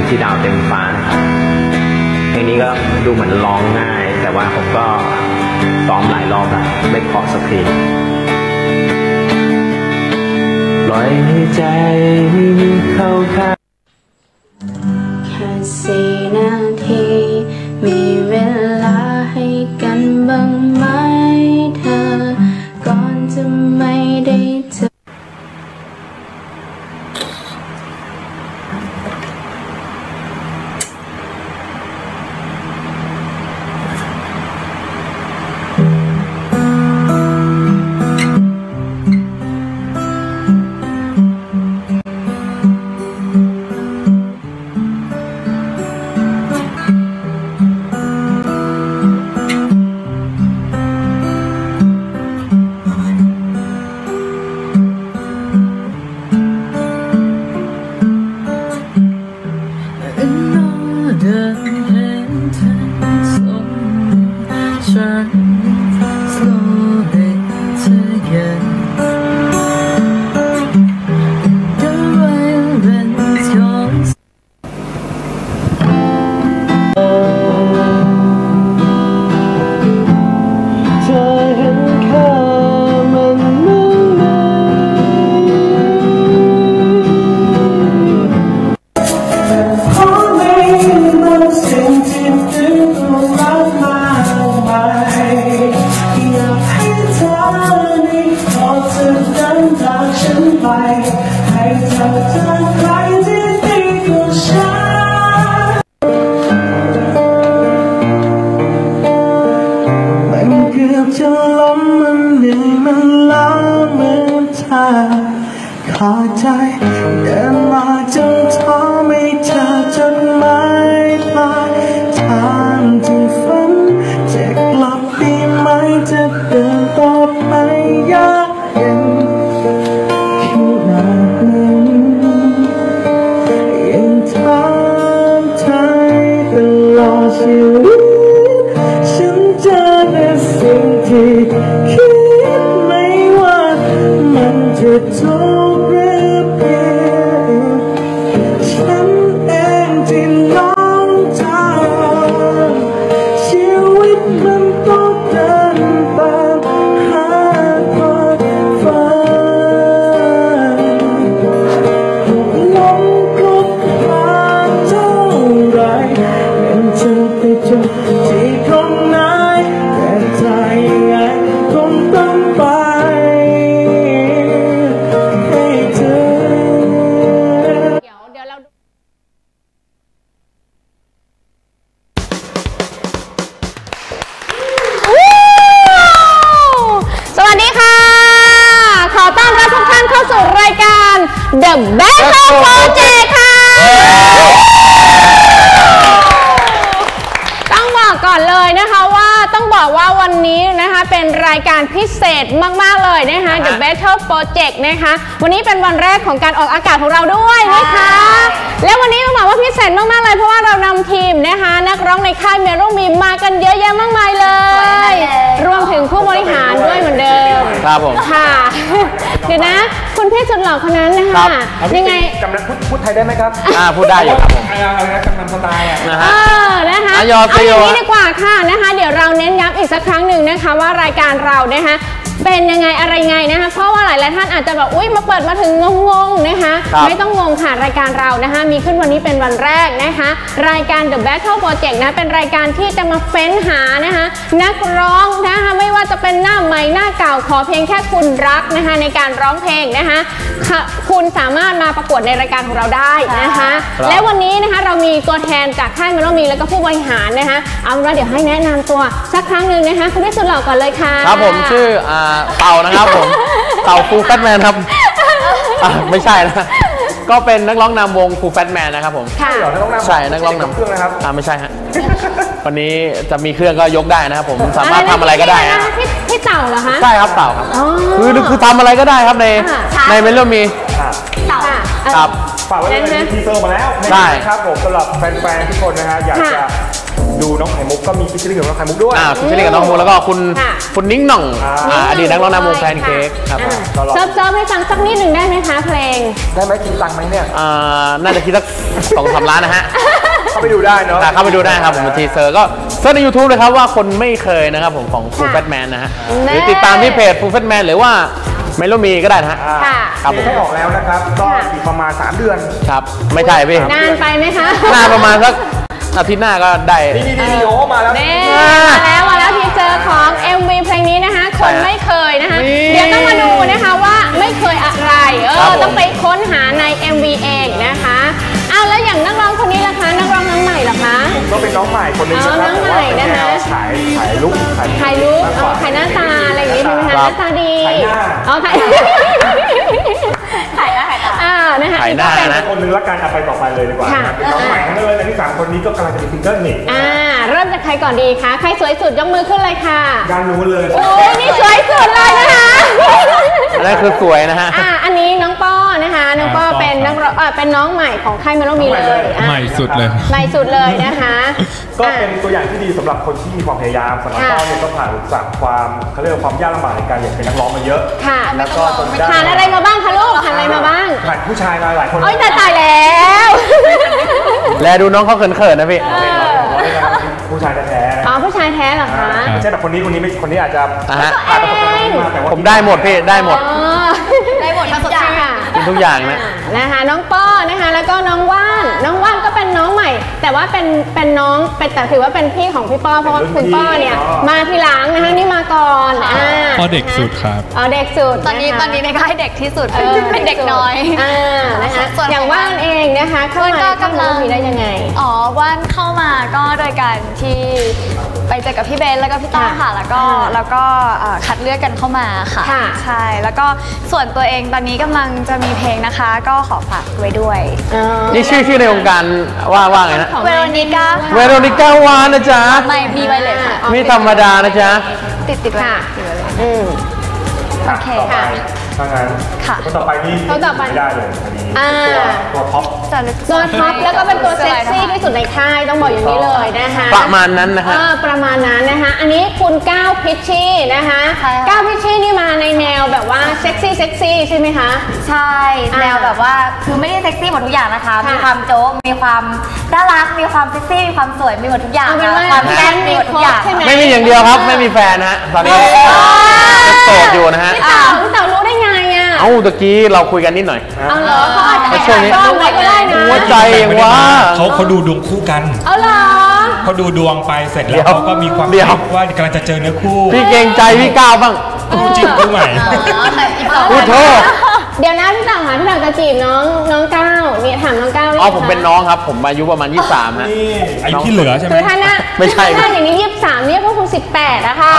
ที่ดาวเต็มฟ้านะครับเพลงนี้ก็ดูเหมือนร้องง่ายแต่ว่าผมก็ซ้อมหลายรอบแล้วไม่พอสักทีปล่อยให้ใจเข้าข้างแค่4 นาทีมีเวลาให้กันบ้างไหมเธอก่อนจะไม่ได้เจอจะล้มมันเหนื่อยมันล้าเหมือนเธอขอใจเดินมาจนท้อไม่เจอจดหมายปลายทางที่ฝันจะกลับดีไหมจะเดินต่อไปยากเย็นขนาดนั้นยังถามใจตลอดชีวิตฉันเจอแต่สิ่งที่คิดไม่ว่ามันจะถูกหรือผิดฉันเองที่หลงทางชีวิตมันต้องเดินตามหาความฝันหลงคบหาเท่าไรเป็นจะไปจบที่คนไหนแต่ใจยังไงคงต้องไปให้เธอเดี๋ยวเราสวัสดีค่ะขอต้อนรับทุกท่านเข้าสู่รายการ The Battle Project ค่ะต้องบอกก่อนเลยนะคะว่าต้องบอกว่าวันนี้นะคะเป็นรายการพิเศษมากๆเลยนะคะ The Battle Project นะคะวันนี้เป็นวันแรกของการออกอากาศของเราด้วยนะคะและวันนี้ต้องบอกว่าพิเศษมากๆเลยเพราะว่าเรานำทีมนะคะนักร้องในค่ายเมโลมีมากันเยอะแยะมากมายเลยรวมถึงผู้บริหารด้วยเหมือนเดิมครับผมค่ะเดี๋ยวนะคุณพี่สุดหล่อคนนั้นนะคะยังไงกำลังพูดไทยได้ไหมครับพูดได้อยู่ครับผมกำลังสไตล์นะคะเอาอย่างนี้ดีกว่าค่ะนะคะเดี๋ยวเราเน้นย้ำอีกสักครั้งหนึ่งนะคะว่ารายการเรานะคะเป็นยังไงอะไรไงนะคะเพราะว่าหลายท่านอาจจะแบบอุ้ยมาเปิดมาถึงงงๆนะคะไม่ต้องงงค่ะรายการเรานะคะมีขึ้นวันนี้เป็นวันแรกนะคะรายการ The Battle Project นะเป็นรายการที่จะมาเฟ้นหานะคะนักร้องนะคะไม่ว่าจะเป็นหน้าใหม่หน้าเก่าขอเพียงแค่คุณรักนะคะในการร้องเพลงนะคะคุณสามารถมาประกวดในรายการของเราได้นะคะและวันนี้นะคะเรามีตัวแทนจากค่ายเมโลมีแล้วก็ผู้บริหารนะคะเอาละเดี๋ยวให้แนะนำตัวสักครั้งหนึ่งนะคะคุณพี่สุดหล่อก่อนเลยค่ะครับผมชื่อเต่านะครับผมเต่าฟูลแฟตแมนครับไม่ใช่นะก็เป็นนักร้องนำวงฟูลแฟตแมนนะครับผมใช่นักร้องนำเครื่องนะครับไม่ใช่ฮะวันนี้จะมีเครื่องก็ยกได้นะครับผมสามารถทำอะไรก็ได้นะพี่เต่าเหรอคะใช่ครับเต่าครับคือทำอะไรก็ได้ครับในเมโลมีเต่าครับฝากไว้ในทีเซอร์มาแล้วใช่ครับผมสำหรับแฟนๆทุกคนนะฮะอยากจะดูน้องไข่มุกก็มีฟิชเชอร์ลิงกับน้องไข่มุกด้วยฟิชเชอร์ลิงกับน้องมุกแล้วก็คุณนิ้งหน่องอดีตนักร้องนำวงแพนเค้กครับเซิร์ฟให้ฟังสักนิดหนึ่งได้ไหมคะเพลงได้ไหมคิดตังค์ไหมเนี่ยน่าจะคิดสัก2-3 ล้านนะฮะเข้าไปดูได้เนาะเข้าไปดูได้ครับผมทีเซอร์ก็เซิร์ชใน YouTube เลยครับว่าคนไม่เคยนะครับผมของ Full Fat Man นะฮะหรือติดตามที่เพจ Full Fat Man หรือว่าเมโลมีก็ได้นะฮะครับผมให้ออกแล้วนะครับก็อีกประมาณ3 เดือนครับไม่ใช่พี่นานไปไหมคะนานประมาณสักอาทิตย์หน้าก็ได้นี่โอ้มาแล้วมาแล้วทีเซอร์ของ MV เพลงนี้นะคะคนไม่เคยนะคะเดี๋ยวต้องมาดูนะคะว่าไม่เคยอะไรต้องไปค้นหาใน MV เองนะคะแล้วอย่างนักร้องคนนี้ล่ะคะนักร้องน้องใหม่ล่ะคะผมก็เป็นน้องใหม่คนนึงนะครับน้องใหม่นะคะถ่ายลุกถ่ายหน้าตาอะไรอย่างนี้ใช่ไหมคะหน้าตาดีถ่ายหน้าถ่ายนะคะถ่ายหน้านะคนนึงละกันเอาไปต่อไปเลยดีกว่าเป็นน้องใหม่ทั้งนั้นเลยที่3 คนนี้ก็กำลังจะมีซิงเกิลนี่เริ่มจากใครก่อนดีคะใครสวยสุดยกมือขึ้นเลยค่ะด้านนู้นเลยโอ้ยนี่สวยสุดเลยนะคะนั่นคือสวยนะฮะอันนี้น้องป้อนะคะน้องป้อเป็นน้องใหม่ของค่ายเมโลมีเลยใหม่สุดเลยใหม่สุดเลยนะคะก็เป็นตัวอย่างที่ดีสำหรับคนที่มีความพยายามสำหรับป้อเนี่ยก็ผ่านอุปสรรคเขาเรียกว่าความยากลำบากในการอยากเป็นนักร้องมาเยอะแล้วก็จนได้ผ่านอะไรมาบ้างคะลูกผ่านอะไรมาบ้างผ่านผู้ชายมาหลายคนโอ๊ยตายแล้วแล้วดูน้องเขาเขินๆนะพี่ผู้ชายแท้ผู้ชายแท้เหรอคะไม่ใช่แบบคนนี้อาจจะผมได้หมดพี่ได้หมดทุกอย่างกินทุกอย่างนะคะน้องป้อนะคะแล้วก็น้องว่านก็เป็นน้องใหม่แต่ว่าเป็นน้องแต่ถือว่าเป็นพี่ของพี่ป้อเพราะว่าคุณป้อเนี่ยมาทีหลังนะคะนี่มาก่อนป้อเด็กสุดครับเด็กสุดตอนนี้ในค่ายเด็กที่สุดเป็นเด็กน้อยนะคะอย่างว่านเองนะคะเข้ามาก็กำลังมีได้ยังไงว่านเข้ามาก็โดยการที่ไปเจอกับพี่เบนแล้วก็พี่ต้าค่ะแล้วก็คัดเลือกกันเข้ามาค่ะใช่แล้วก็ส่วนตัวเองตอนนี้กำลังจะมีเพลงนะคะก็ขอฝากไว้ด้วยนี่ชื่อในวงการว่าไงนะเวโรนิก้าวานนะจ๊ะไม่มีไว้เลยค่ะไม่ธรรมดานะจ๊ะติดไว้เลยโอเคค่ะถ้างั้นคนต่อไปนี่ไม่ได้เลยอันนี้ตัวท็อปแล้วก็เป็นตัวเซ็กซี่ที่สุดในค่ายต้องบอกอย่างนี้เลยนะคะประมาณนั้นนะคะประมาณนั้นนะคะอันนี้คุณก้าวพิชชี่นะคะก้าวพิชชี่นี่มาในแนวแบบว่าเซ็กซี่ใช่ไหมคะใช่แนวแบบว่าคือไม่ได้เซ็กซี่หมดทุกอย่างนะคะมีความโจ๊กมีความน่ารักมีความเซ็กซี่มีความสวยมีหมดทุกอย่างความแซ่บมีหมดทุกอย่างไม่มีอย่างเดียวครับไม่มีแฟนนะตอนนี้โสดอยู่นะฮะพี่เต๋ารู้ได้ไงตะกี้เราคุยกันนิดหน่อยเหรอเขาอาจจะช่วงนี้ก็ได้นะหัวใจว่าเขาดูดวงคู่กันเหรอเขาดูดวงไปเสร็จแล้วเขาก็มีความคิดว่ากำลังจะเจอเนื้อคู่พี่เกรงใจพี่ก้าวบ้างคู่จริงคู่ใหม่พูดโทษเดี๋ยวนะพี่เต๋าจะจีบน้องก้าวเนี่ยถามน้องก้าวเลยผมเป็นน้องครับผมอายุประมาณ23ฮะอายุที่เหลือใช่ไหมคือท่านน่ะไม่ใช่ถ้าอย่างนี้23เนี่ยก็คง18นะคะ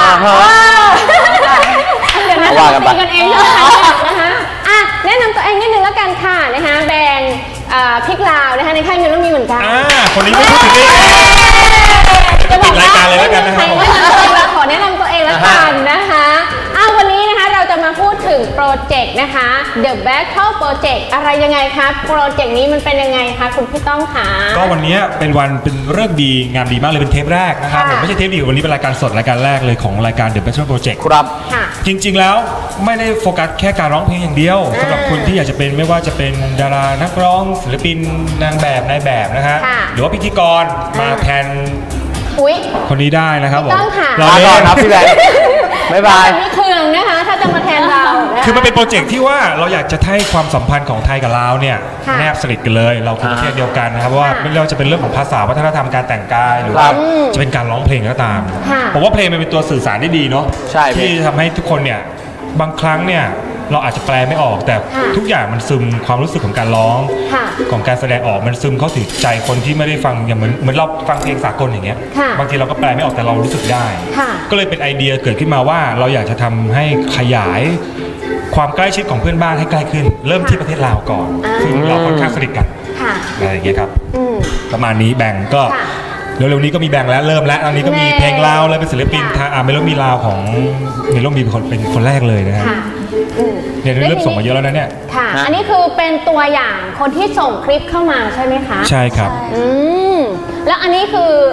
เดี๋ยวนะตีกันเองนะคะแนะนำตัวเองนิดนึงแล้วกันค่ะนะคะแบงพริกลาวนะคะในค่ายเมโลมีเหมือนกันคนนี้ไม่พูดถึงเลยจะบอกรายการเลยแล้วกันนะครับขอแนะนำตัวเองแล้วกันนะคะวันนี้นะคะเราจะมาพูดถึงโปรเจกต์นะคะ The Battle Project อะไรยังไงคะโปรเจกต์นี้มันเป็นยังไงคะคุณพี่ต้องคะก็วันนี้เป็นเรื่องดีงานดีมากเลยเป็นเทปแรกนะครับผมไม่ใช่เทปเดียววันนี้เป็นรายการสดรายการแรกเลยของรายการ The Battle Project ครับจริงๆแล้วไม่ได้โฟกัสแค่การร้องเพลงอย่างเดียวสำหรับคนที่อยากจะเป็นไม่ว่าจะเป็นดารานักร้องศิลปินนางแบบนายแบบนะฮะหรือว่าพิธีกรมาแทนคนนี้ได้นะครับผมรอก่อนครับพี่แบงค์บ๊ายบายนี่คือนะคะถ้าจะมาแทนเราคือมันเป็นโปรเจกต์ที่ว่าเราอยากจะให้ความสัมพันธ์ของไทยกับลาวเนี่ยแนบสนิทกันเลยเราคือประเทศเดียวกันนะครับว่าไม่ว่าจะเป็นเรื่องของภาษาวัฒนธรรมการแต่งกายหรือว่าจะเป็นการร้องเพลงก็ตามผมว่าเพลงมันเป็นตัวสื่อสารได้ดีเนาะที่ทำให้ทุกคนเนี่ยบางครั้งเนี่ยเราอาจจะแปลไม่ออกแต่ทุกอย่างมันซึมความรู้สึกของการร้องของการแสดงออกมันซึมเข้าถึงใจคนที่ไม่ได้ฟังอย่างเหมือนเราฟังเพลงสากลอย่างเงี้ยบางทีเราก็แปลไม่ออกแต่เรารู้สึกได้ก็เลยเป็นไอเดียเกิดขึ้นมาว่าเราอยากจะทำให้ขยายความใกล้ชิดของเพื่อนบ้านให้ใกล้ขึ้นเริ่มที่ประเทศลาวก่อนซึ่งเราค่อนข้างสนิทกันอะไรอย่างเงี้ยครับประมาณนี้แบ่งก็เร็วๆนี้ก็มีแบ่งแล้วเริ่มแล้วตอนนี้ก็มีเพลงลาวเลยเป็นศิลปินทางเมโลมีลาวของเมโลมีเป็นคนแรกเลยนะฮะเนี่ยเริ่มส่งมาเยอะแล้วนะเนี่ยค่ะอันนี้คือเป็นตัวอย่างคนที่ส่งคลิปเข้ามาใช่ไหมคะใช่ครับแล้วอันนี้คือ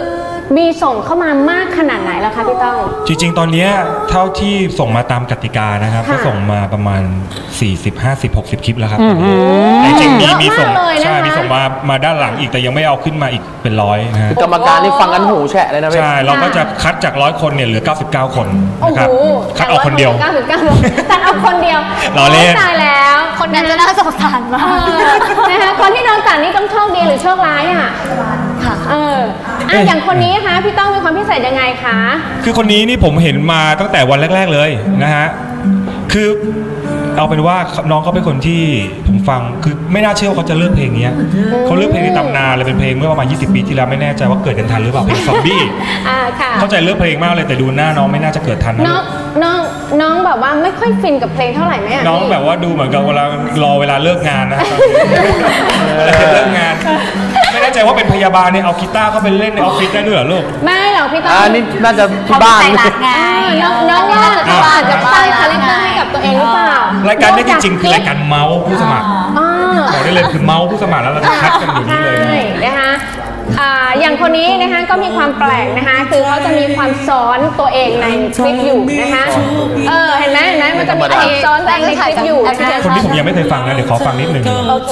มีส่งเข้ามามากขนาดไหนแล้วคะพี่ต้องจริงๆตอนนี้เท่าที่ส่งมาตามกติกานะครับก็ส่งมาประมาณ40 50 60 คลิปแล้วครับจริงๆมีส่งใช่มีส่งมาด้านหลังอีกแต่ยังไม่เอาขึ้นมาอีกเป็น100นะฮะกรรมการนี่ฟังกันหูแฉะเลยนะพี่ใช่เราก็จะคัดจาก100 คนเนี่ยเหลือ99 คนนะครับคัดเอาคนเดียวแต่เอาคนเดียวเราเล่นตายแล้วคนนั้นจะน่าสงสารมากนะคะคนที่โดนตัดนี่ต้องโชคดีหรือโชคร้ายอ่ะค่ะอย่างคนนี้คะพี่ต้องมีความพิเศษยังไงคะคือคนนี้นี่ผมเห็นมาตั้งแต่วันแรกๆเลยนะฮะคือเอาเป็นว่าน้องเขาเป็นคนที่ผมฟังคือไม่น่าเชื่อว่าเขาจะเลือกเพลงนี้เขาเลือกเพลงในตำนานเลยเป็นเพลงเมื่อประมาณ20 ปีที่แล้วไม่แน่ใจว่าเกิดกันทันหรือเปล่าเพลงซอมบี้เข้าใจเลือกเพลงมากเลยแต่ดูหน้าน้องไม่น่าจะเกิดทันนะน้องแบบว่าไม่ค่อยฟินกับเพลงเท่าไหร่ไหมน้องแบบว่าดูเหมือนกับเวลารอเวลาเลิกงานนะเลิกงานไม่แน่ใจว่าเป็นพยาบาลเนี่ยเอากีตาร์เข้าไปเล่นในออฟฟิศได้ด้วยเหรอลูกไม่หรอกพี่ต้องนี่น่าจะที่บ้านน้องว่าอาจจะสร้างคาแรคเตอร์ให้กับตัวเองหรือเปล่ารายการนี้จริงๆคือรายการเมาส์ผู้สมัครบอกได้เลยคือเมาส์ผู้สมัครแล้วเราจะคัดกันอยู่นี่เลยนะคะอย่างคนนี้นะคะก็มีความแปลกนะคะคือเขาจะมีความซ้อนตัวเองในคลิปอยู่นะคะเห็นไหมมันจะมีความซ้อนตัวเองในคลิปอยู่คนที่ผมยังไม่เคยฟังนะเดี๋ยวขอฟังนิดนึงโอเค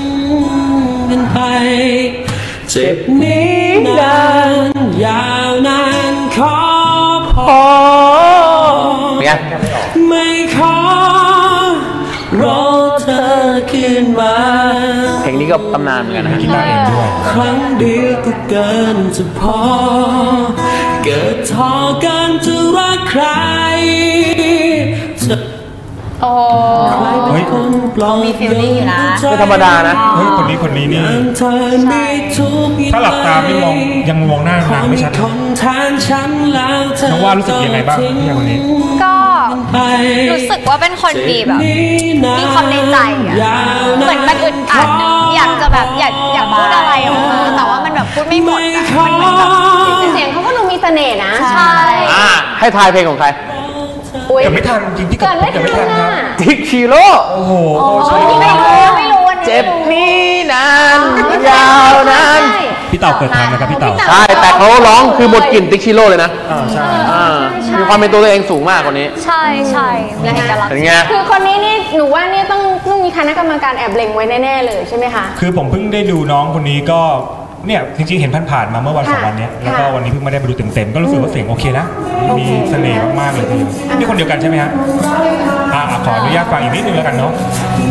เจ็บนี้นานยาวนานขอพอไม่ขอรอเธอขึ้นมาเพลงนี้ก็ตำนานเหมือนกันนะกีตาร์เองด้วยครั้งเดียวก็เกินจะพอเกิดท้อกันจะรักใครมีฟีลลิ่งอยู่นะไม่ธรรมดานะคนนี้นี่ถ้าหลับตาไม่มองยังมองหน้านางไม่ชัดน้องว่ารู้สึกยังไงบ้างที่คนนี้ก็รู้สึกว่าเป็นคนดีแบบมีความในใจอ่ะเหมือนมันอึดอัดอยากจะแบบอยากพูดอะไรออกมาแต่ว่ามันแบบพูดไม่หมดอ่ะมันเหมือนแบบเสียงเขาก็ดูมีเสน่ห์นะใช่ให้ทายเพลงของใครเกิดไม่ทันจริงที่เกิดไม่ทันครับทิกชิโร่โอ้โหไม่รู้เจ็บนี้นานยาวนานพี่เต่าเกิดทันนะครับพี่เต่าใช่แต่เขาร้องคือหมดกลิ่นทิกชิโร่เลยนะใช่มีความเป็นตัวเองสูงมากคนนี้ใช่เป็นไงคือคนนี้นี่หนูว่านี่ต้องมีคณะกรรมการแอบเล็งไว้แน่ๆเลยใช่ไหมคะคือผมเพิ่งได้ดูน้องคนนี้ก็เนี่ยจริงๆเห็นผ่านๆมาเมื่อวัน2 วันนี้แล้วก็วันนี้เพิ่งไม่ได้ไปดูเต็มๆก็รู้สึกว่าเสียงโอเคนะมีเสน่ห์มากๆเลยทีเดียวนี่คนเดียวกันใช่ไหมฮะขออนุญาตฟังอีกนิดนึงแล้วกันเนาะ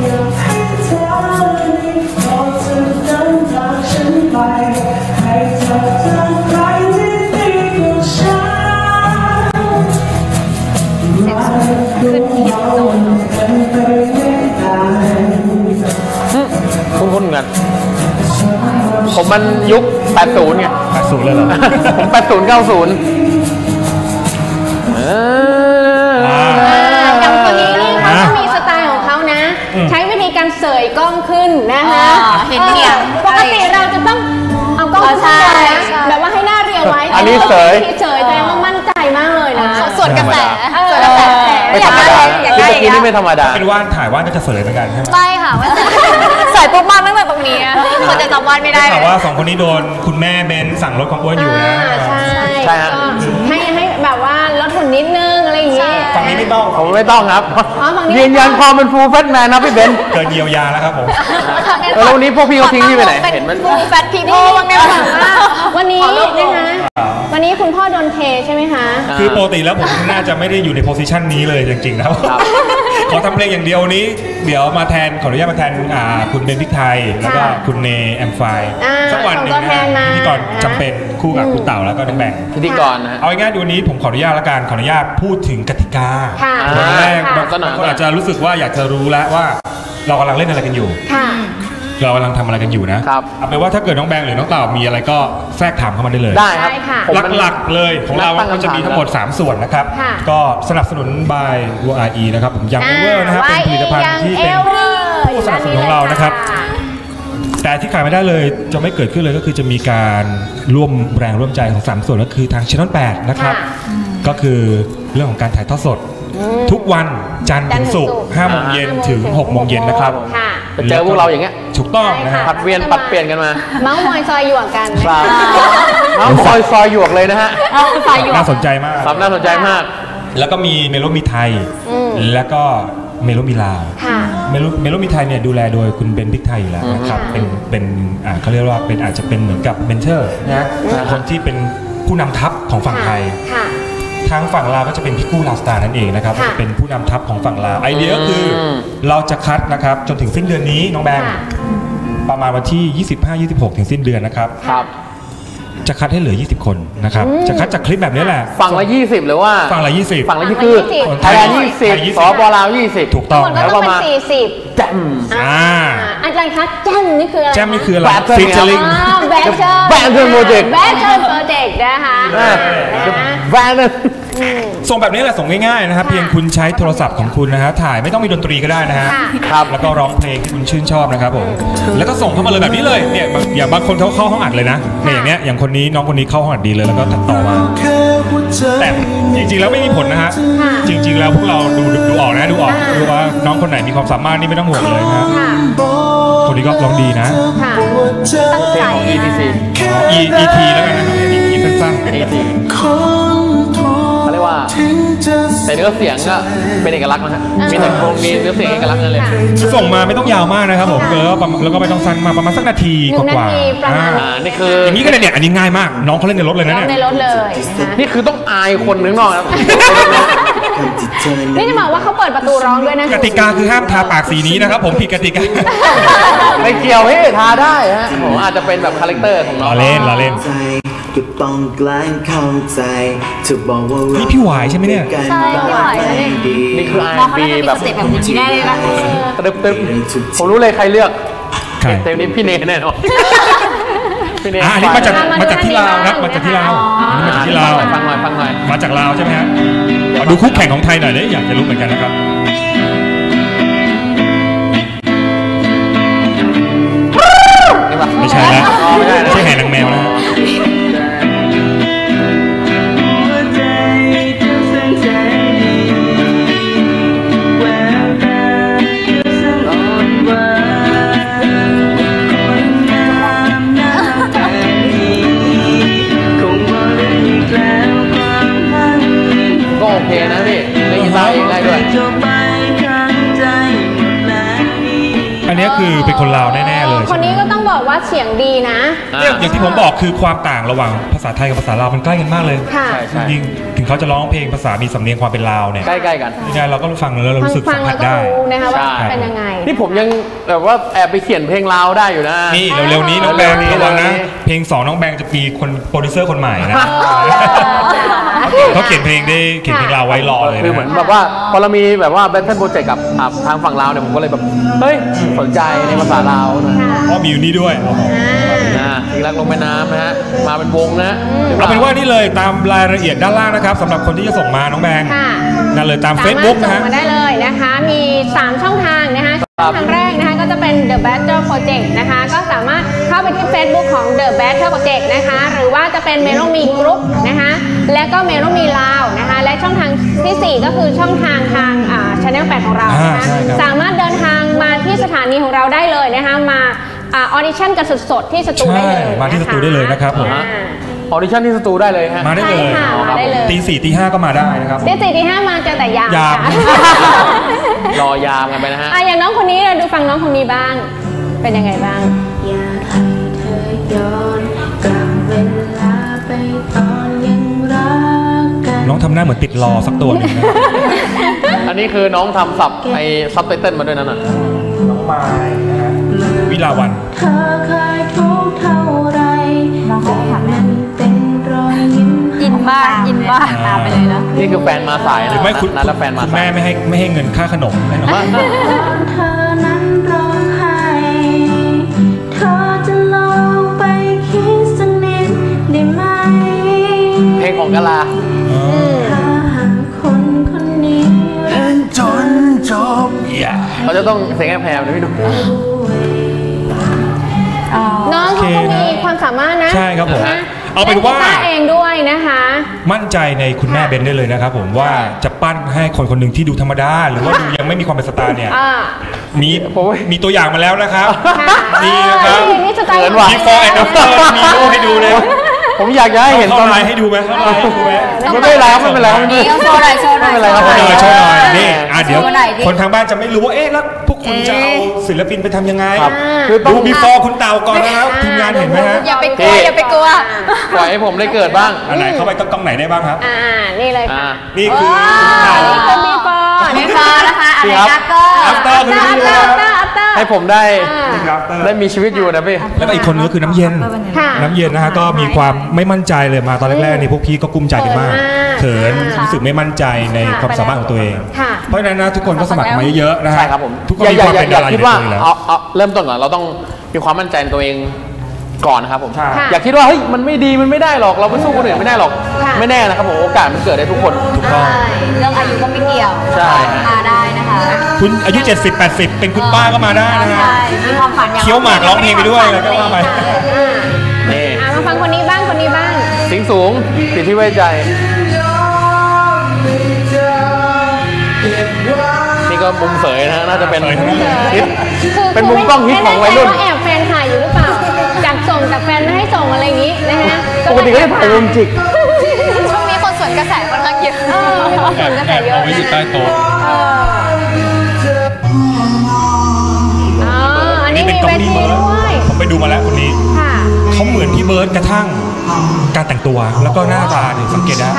คุ้นๆกันผมมันยุค80ไง 80เลยเหรอผม80 90 อย่างคนนี้นี่เขาก็มีสไตล์ของเขานะใช้วิธีการเสยกล้องขึ้นนะคะเห็นเนี่ยปกติเราจะต้องเอากล้องขึ้นนะแบบว่าให้หน้าเรียวไว้อันนี้เสยแสดงว่ามั่นใจมากเลยนะส่วนกระแสไม่ธรรมดาที่นี่ไม่ธรรมดาเป็นว่านถ่ายว่านก็จะเสยเหมือนกันใช่ไหมใช่ค่ะว่าเสยปุ๊บมาไม่เหมือนตรงนี้คนจะจำว่านไม่ได้แต่ว่า2 คนนี้โดนคุณแม่เบนสั่งลดความอ้วนอยู่นะใช่ให้แบบว่าลดหุ่นนิดนึงอะไรอย่างเงี้ยฝั่งนี้ไม่ต้องผมไม่ต้องครับยืนยันความเป็นฟูลแฟตแมนนะพี่เบนเกินเยียวยาแล้วครับผมแล้ววันนี้พวกพี่เขาทิ้งพี่ไปไหนเห็นมันฟูลแฟตพีโพวันนี้นะคะวันนี้คุณพ่อโดนเทใช่ไหมคะคือปกติแล้วผมน่าจะไม่ได้อยู่ในโพสิชันนี้เลยจริงๆแล้วขอทำเพลงอย่างเดียวนี้เดี๋ยวมาแทนขออนุญาตมาแทนคุณเบนพริกไทยแล้วก็คุณเนแอมไฟสักวันหนึ่งนะพิธีกรจำเป็นคู่กับคุณเต่าแล้วก็น้องแบงค์พิธีกรนะเอาง่ายๆดูนี้ผมขออนุญาตละกันขออนุญาตพูดถึงกติกาตอนแรกบางคนอาจจะรู้สึกว่าอยากจะรู้แล้วว่าเรากำลังเล่นอะไรกันอยู่เรากำลังทำอะไรกันอยู่นะเอาเป็นว่าถ้าเกิดน้องแบงค์หรือน้องเต่ามีอะไรก็แทรกถามเข้ามาได้เลยได้ครับหลักๆเลยของเราก็จะมีทั้งหมด3 ส่วนนะครับก็สนับสนุน by URE นะครับผมยังเวอร์นะครับเป็นผลิตภัณฑ์ที่เป็นผู้สนับสนุนของเรานะครับแต่ที่ขายไม่ได้เลยจะไม่เกิดขึ้นเลยก็คือจะมีการร่วมแรงร่วมใจของ3 ส่วนก็คือทาง Channel 8นะครับก็คือเรื่องของการถ่ายทอดสดทุกวันจันทร์ถึงศุกร์5 โมงเย็นถึง 6 โมงเย็นนะครับจะเจอพวกเราอย่างเงี้ยถูกต้องนะฮะผัดเวียนปัดเปลี่ยนกันมาเมาส์มอยซอยหยวกกันครับน้องซอยหยวกเลยนะฮะซอยหยวกน่าสนใจมากครับน่าสนใจมากแล้วก็มีเมโลมีไทย แล้วก็เมโลมีลาว เมโลมีไทยเนี่ยดูแลโดยคุณเบนพริกไทยอยู่แล้วนะครับเป็นเขาเรียกว่าเป็นอาจจะเป็นเหมือนกับเมนเทอร์นะคนที่เป็นผู้นำทัพของฝั่งไทยทางฝั่งลาวก็จะเป็นพี่กู้ลาวสตาร์นั่นเองนะครับจะเป็นผู้นำทัพของฝั่งลาวไอเดียก็คือเราจะคัดนะครับจนถึงสิ้นเดือนนี้น้องแบงค์ประมาณวันที่ 25-26 ถึงสิ้นเดือนนะครับจะคัดให้เหลือ 20 คนนะครับจะคัดจากคลิปแบบนี้แหละฝั่งละ 20 หรือว่าฝั่งละ 20 ฝั่งละ20คือไทยแลนด์20 สปลาว 20 ถูกต้องแล้วก็เป็น40 แจ่มอาจารย์คะแจ่มนี่คืออะไรแจ่มนี่คืออะไร Battle ฟีเจอริงแบทเทิล Battle Project แบทเทิลโปรเจกต์นะคะแบนเลยส่งแบบนี้แหละส่งง่ายๆนะครับเพียงคุณใช้โทรศัพท์ของคุณนะฮะถ่ายไม่ต้องมีดนตรีก็ได้นะฮะครับแล้วก็ร้องเพลงที่คุณชื่นชอบนะครับผมแล้วก็ส่งเข้ามาเลยแบบนี้เลยเนี่ยอย่างบางคนเขาเข้าห้องอัดเลยนะเนี่ยอย่างเนี้ยอย่างคนนี้น้องคนนี้เข้าห้องอัดดีเลยแล้วก็ตัดต่อมาแต่จริงๆแล้วไม่มีผลนะฮะจริงๆแล้วพวกเราดูออกนะดูว่าน้องคนไหนมีความสามารถนี่ไม่ต้องห่วงเลยนะคนนี้ก็ร้องดีนะเพลงของ ETC ET แล้วกันนะครับ ET สั้นๆ ET เขาเรียกว่าแต่เนื้อเสียงก็เป็นเอกลักษณ์นะฮะมีแต่โครงมีเนื้อเสียงเอกลักษณ์นั่นเลยส่งมาไม่ต้องยาวมากนะครับผมแล้วก็ไม่ต้องสั้นมากประมาณสักนาทีกว่าๆนี่คืออย่างนี้ก็เนี่ยอันนี้ง่ายมากน้องเขาเล่นในรถเลยนะเนี่ยในรถเลยนี่คือต้องอายคนข้างนอกครับนี่จะบอกว่าเขาเปิดประตูร้องด้วยนะกติกาคือห้ามทาปากสีนี้นะครับผมผิดกติกาไม่เกี่ยวเฮ้ยทาได้ฮะผมอาจจะเป็นแบบคาแรคเตอร์ของน้องล้อเล่นก็ต้องแกล้งเข้าใจเธอบอกว่านี่พี่หวายใช่ไหมเนี่ยใช่พี่หวายนะเนี่ยนี่คือ R&B แบบสเต็ปแบบนี้ได้เลยนะตึ๊บผมรู้เลยใครเลือกใครเต็มนี้พี่เนแน่นอนพี่เนอันนี้มาจากที่ลาวนะมาจากที่ลาวอันนี้มาจากที่ลาวฟังหน่อยมาจากลาวใช่ไหมฮะดูคู่แข่งของไทยหน่อยเลยอยากจะรู้เหมือนกันนะครับไม่ใช่แล้วไม่ใช่แห่นางแมวนะก็โอเคนะพี่เล่นกีตาร์เองได้ด้วยอันนี้คือเป็นคนลาวแน่ๆเลยคนนี้ก็ต้องบอกว่าเสียงดีนะเนี่ยอย่างที่ผมบอกคือความต่างระหว่างภาษาไทยกับภาษาลาวมันใกล้กันมากเลยค่ะใช่จริงๆถึงเขาจะร้องเพลงภาษามีสำเนียงความเป็นลาวเนี่ยใกล้ๆกันยังไงเราก็ฟังแล้วเรารู้สึกฟัสังมแล้ผัวสก็ได้รู้นะคะว่าเป็นยังไงนี่ผมยังแบบว่าแอบไปเขียนเพลงลาวได้อยู่นะนี่เร็วๆนี้น้องแบงระวังนะเพลง2น้องแบงจะมีคนโปรดิวเซอร์คนใหม่นะเขาเขียนเพลงลาวไว้รอเลยคือเหมือนแบบว่าพอเรามีแบบว่าแบทเทิลโปรเจกต์กับทางฝั่งลาวเนี่ยผมก็เลยแบบเฮ้ยสนใจในภาษาลาวนะเพราะมีอยู่นี่ด้วยทีรักลงแม่น้ำนะฮะมาเป็นวงนะเราเป็นว่านี่เลยตามรายละเอียดด้านล่างนะครับสำหรับคนที่จะส่งมาน้องแบงนั่นเลยตาม Facebook นะสาฮะมารถส่งมาได้เลยนะคะ มี 3 ช่องทางนะคะช่องทางแรกนะคะก็จะเป็น The Battle Project นะคะก็สามารถเข้าไปที่ Facebook ของ The Battle Project นะคะหรือว่าจะเป็น Melomi Group นะคะและก็ Melomi Lao นะคะและช่องทางที่ 4 ก็คือช่องทางChannel 8 ของเรานะคะสามารถเดินทางมาที่สถานีของเราได้เลยนะคะมาออดิชั่นกันสดๆที่สตูได้เลยมาที่สตูได้เลยนะครับผมออดิชั่นที่สตูได้เลยฮะมาได้เลยมาได้เลยตี 4 ตี 5ก็มาได้นะครับตี 4 ตี 5มาเจอแต่ยามยามค่ะรอยามกันไปนะฮะอย่างน้องคนนี้เราดูฟังน้องคนนี้บ้างเป็นยังไงบ้างอยากให้เธอย้อนกลับเวลาไปตอนยังรักกันน้องทำหน้าเหมือนติดรอสักตัวหนึงนะอันนี้คือน้องทำซับไตเติ้ลมาด้วยนั่นน่ะน้องไม้นะฮะวิลาวันเธอเคยทุกข์เท่าไรแต่มันเป็นรอยยิ้มอินมากตามไปเลยนะนี่คือแฟนมาสายหรือไม่คุณนัดแล้วแฟนมาคุณสาแม่ยไม่ให้เงินค่าขนมแน่นอนเธอนั้นร้องไห้เธอจะลองไปคิดสักนิดได้ไหมเพลงของกะลาถ้าหากคนคนนี้รักจนจบเขาจะต้องเสียงแผ่วๆนะพี่ดูน้องเขาก็มีความสามารถนะใช่ครับผมนะเอาเป็นว่าล่นกีตร์เองด้วยนะคะมั่นใจในคุณแม่เบนได้เลยนะครับผมว่าจะปั้นปั้นให้คนคนหนึ่งที่ดูธรรมดาหรือว่าดูยังไม่มีความเป็นสตาร์เนี่ยมีตัวอย่างมาแล้วนะครับนี่นะครับนี่สไตล์มีฟอร์แอนด์อัฟเตอร์มีรูปให้ดูเลยผมอยากจะให้เห็นตอนไหนให้ดูไหมไม่เป็นไรไม่เป็นไรนี่โชว์หน่อยโชว์หน่อยโชว์หน่อยนี่เดี๋ยวคนทางบ้านจะไม่รู้ว่าแล้วพวกคุณจะเอาศิลปินไปทำยังไงดูบีฟอร์คุณเต่าก่อนนะครับทีมงานเห็นไหมฮะอย่าไปกลัวอย่าไปกลัวปล่อยให้ผมได้เกิดบ้างอันไหนเข้าไปกล้องไหนได้บ้างครับนี่เลยค่ะนี่คือนี่คือบีฟอร์นะคะอะไรอัฟเตอร์ให้ผมได้มีชีวิตอยู่นะพี่แล้วก็อีกคนนึงก็คือน้ำเย็นนะฮะก็มีความไม่มั่นใจเลยมาตอนแรกๆนี่พวกพี่ก็กุ้มใจกันมากเขินรู้สึกไม่มั่นใจในความสามารถของตัวเองเพราะฉะนั้นนะทุกคนก็สมัครมาเยอะๆนะฮะทุกคนมีความเป็นดาราอยู่แล้วเริ่มต้นก่อนเราต้องมีความมั่นใจในตัวเองก่อนนะครับผมอย่าคิดว่าเฮ้ยมันไม่ดีมันไม่ได้หรอกเราไปสู้คนอื่นไม่ได้หรอกไม่แน่นะครับผมโอกาสมันเกิดได้ทุกคนถูกต้องเรื่องอายุก็ไม่เกี่ยวมาได้นะคะคุณอายุ70-80เป็นคุณป้าก็มาได้นะฮะมีความฝันเคี้ยวหมากร้องเพลงไปด้วยแล้วก็ว่าไปนี่มาฟังคนนี้บ้างสิงสูงสิทธิไว้ใจนี่ก็มุมเสยนะน่าจะเป็นฮิตเป็นมุมกล้องฮิตของวัยรุ่นแอบแฟนถ่ายอยู่หรือเปล่าจากส่งจากแฟนไม่ให้ส่งอะไรอย่างนี้นะฮะปกติก็จะถ่ายมุมจิกช่วงนี้คนสวนกระแสค่อนข้างเยอะมีคนสวนกระแสเยอะเอาไว้อยู่ใต้โต๊ะอันนี้มีเวทีด้วยผมไปดูมาแล้วคนนี้เขาเหมือนพี่เบิร์ดกระทั่งการแต่งตัวแล้วก็หน้าตาเนี่ยสังเกตได้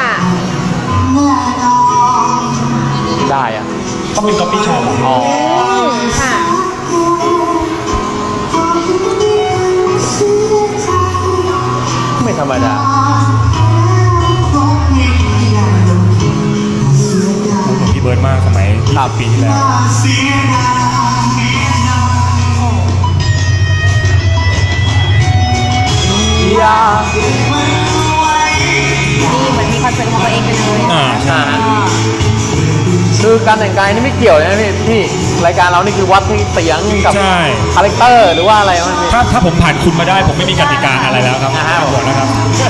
ได้อะต้องเป็นก๊อปปี้โชว์ค่ะไม่ธรรมดาเหมือนพี่เบิร์ดมากสมัย20 ปีที่แล้วนี่เหมือนมีคอนเสิร์ตของตัวเองไปเลยใช่คือการแต่งกายนี่ไม่เกี่ยวนะพี่รายการเรานี่คือวัดที่เสียงกับคาแรคเตอร์หรือว่าอะไรวะถ้าผมผ่านคุณมาได้ผมไม่มีกติกาอะไรแล้วครับบอกแล้วครับ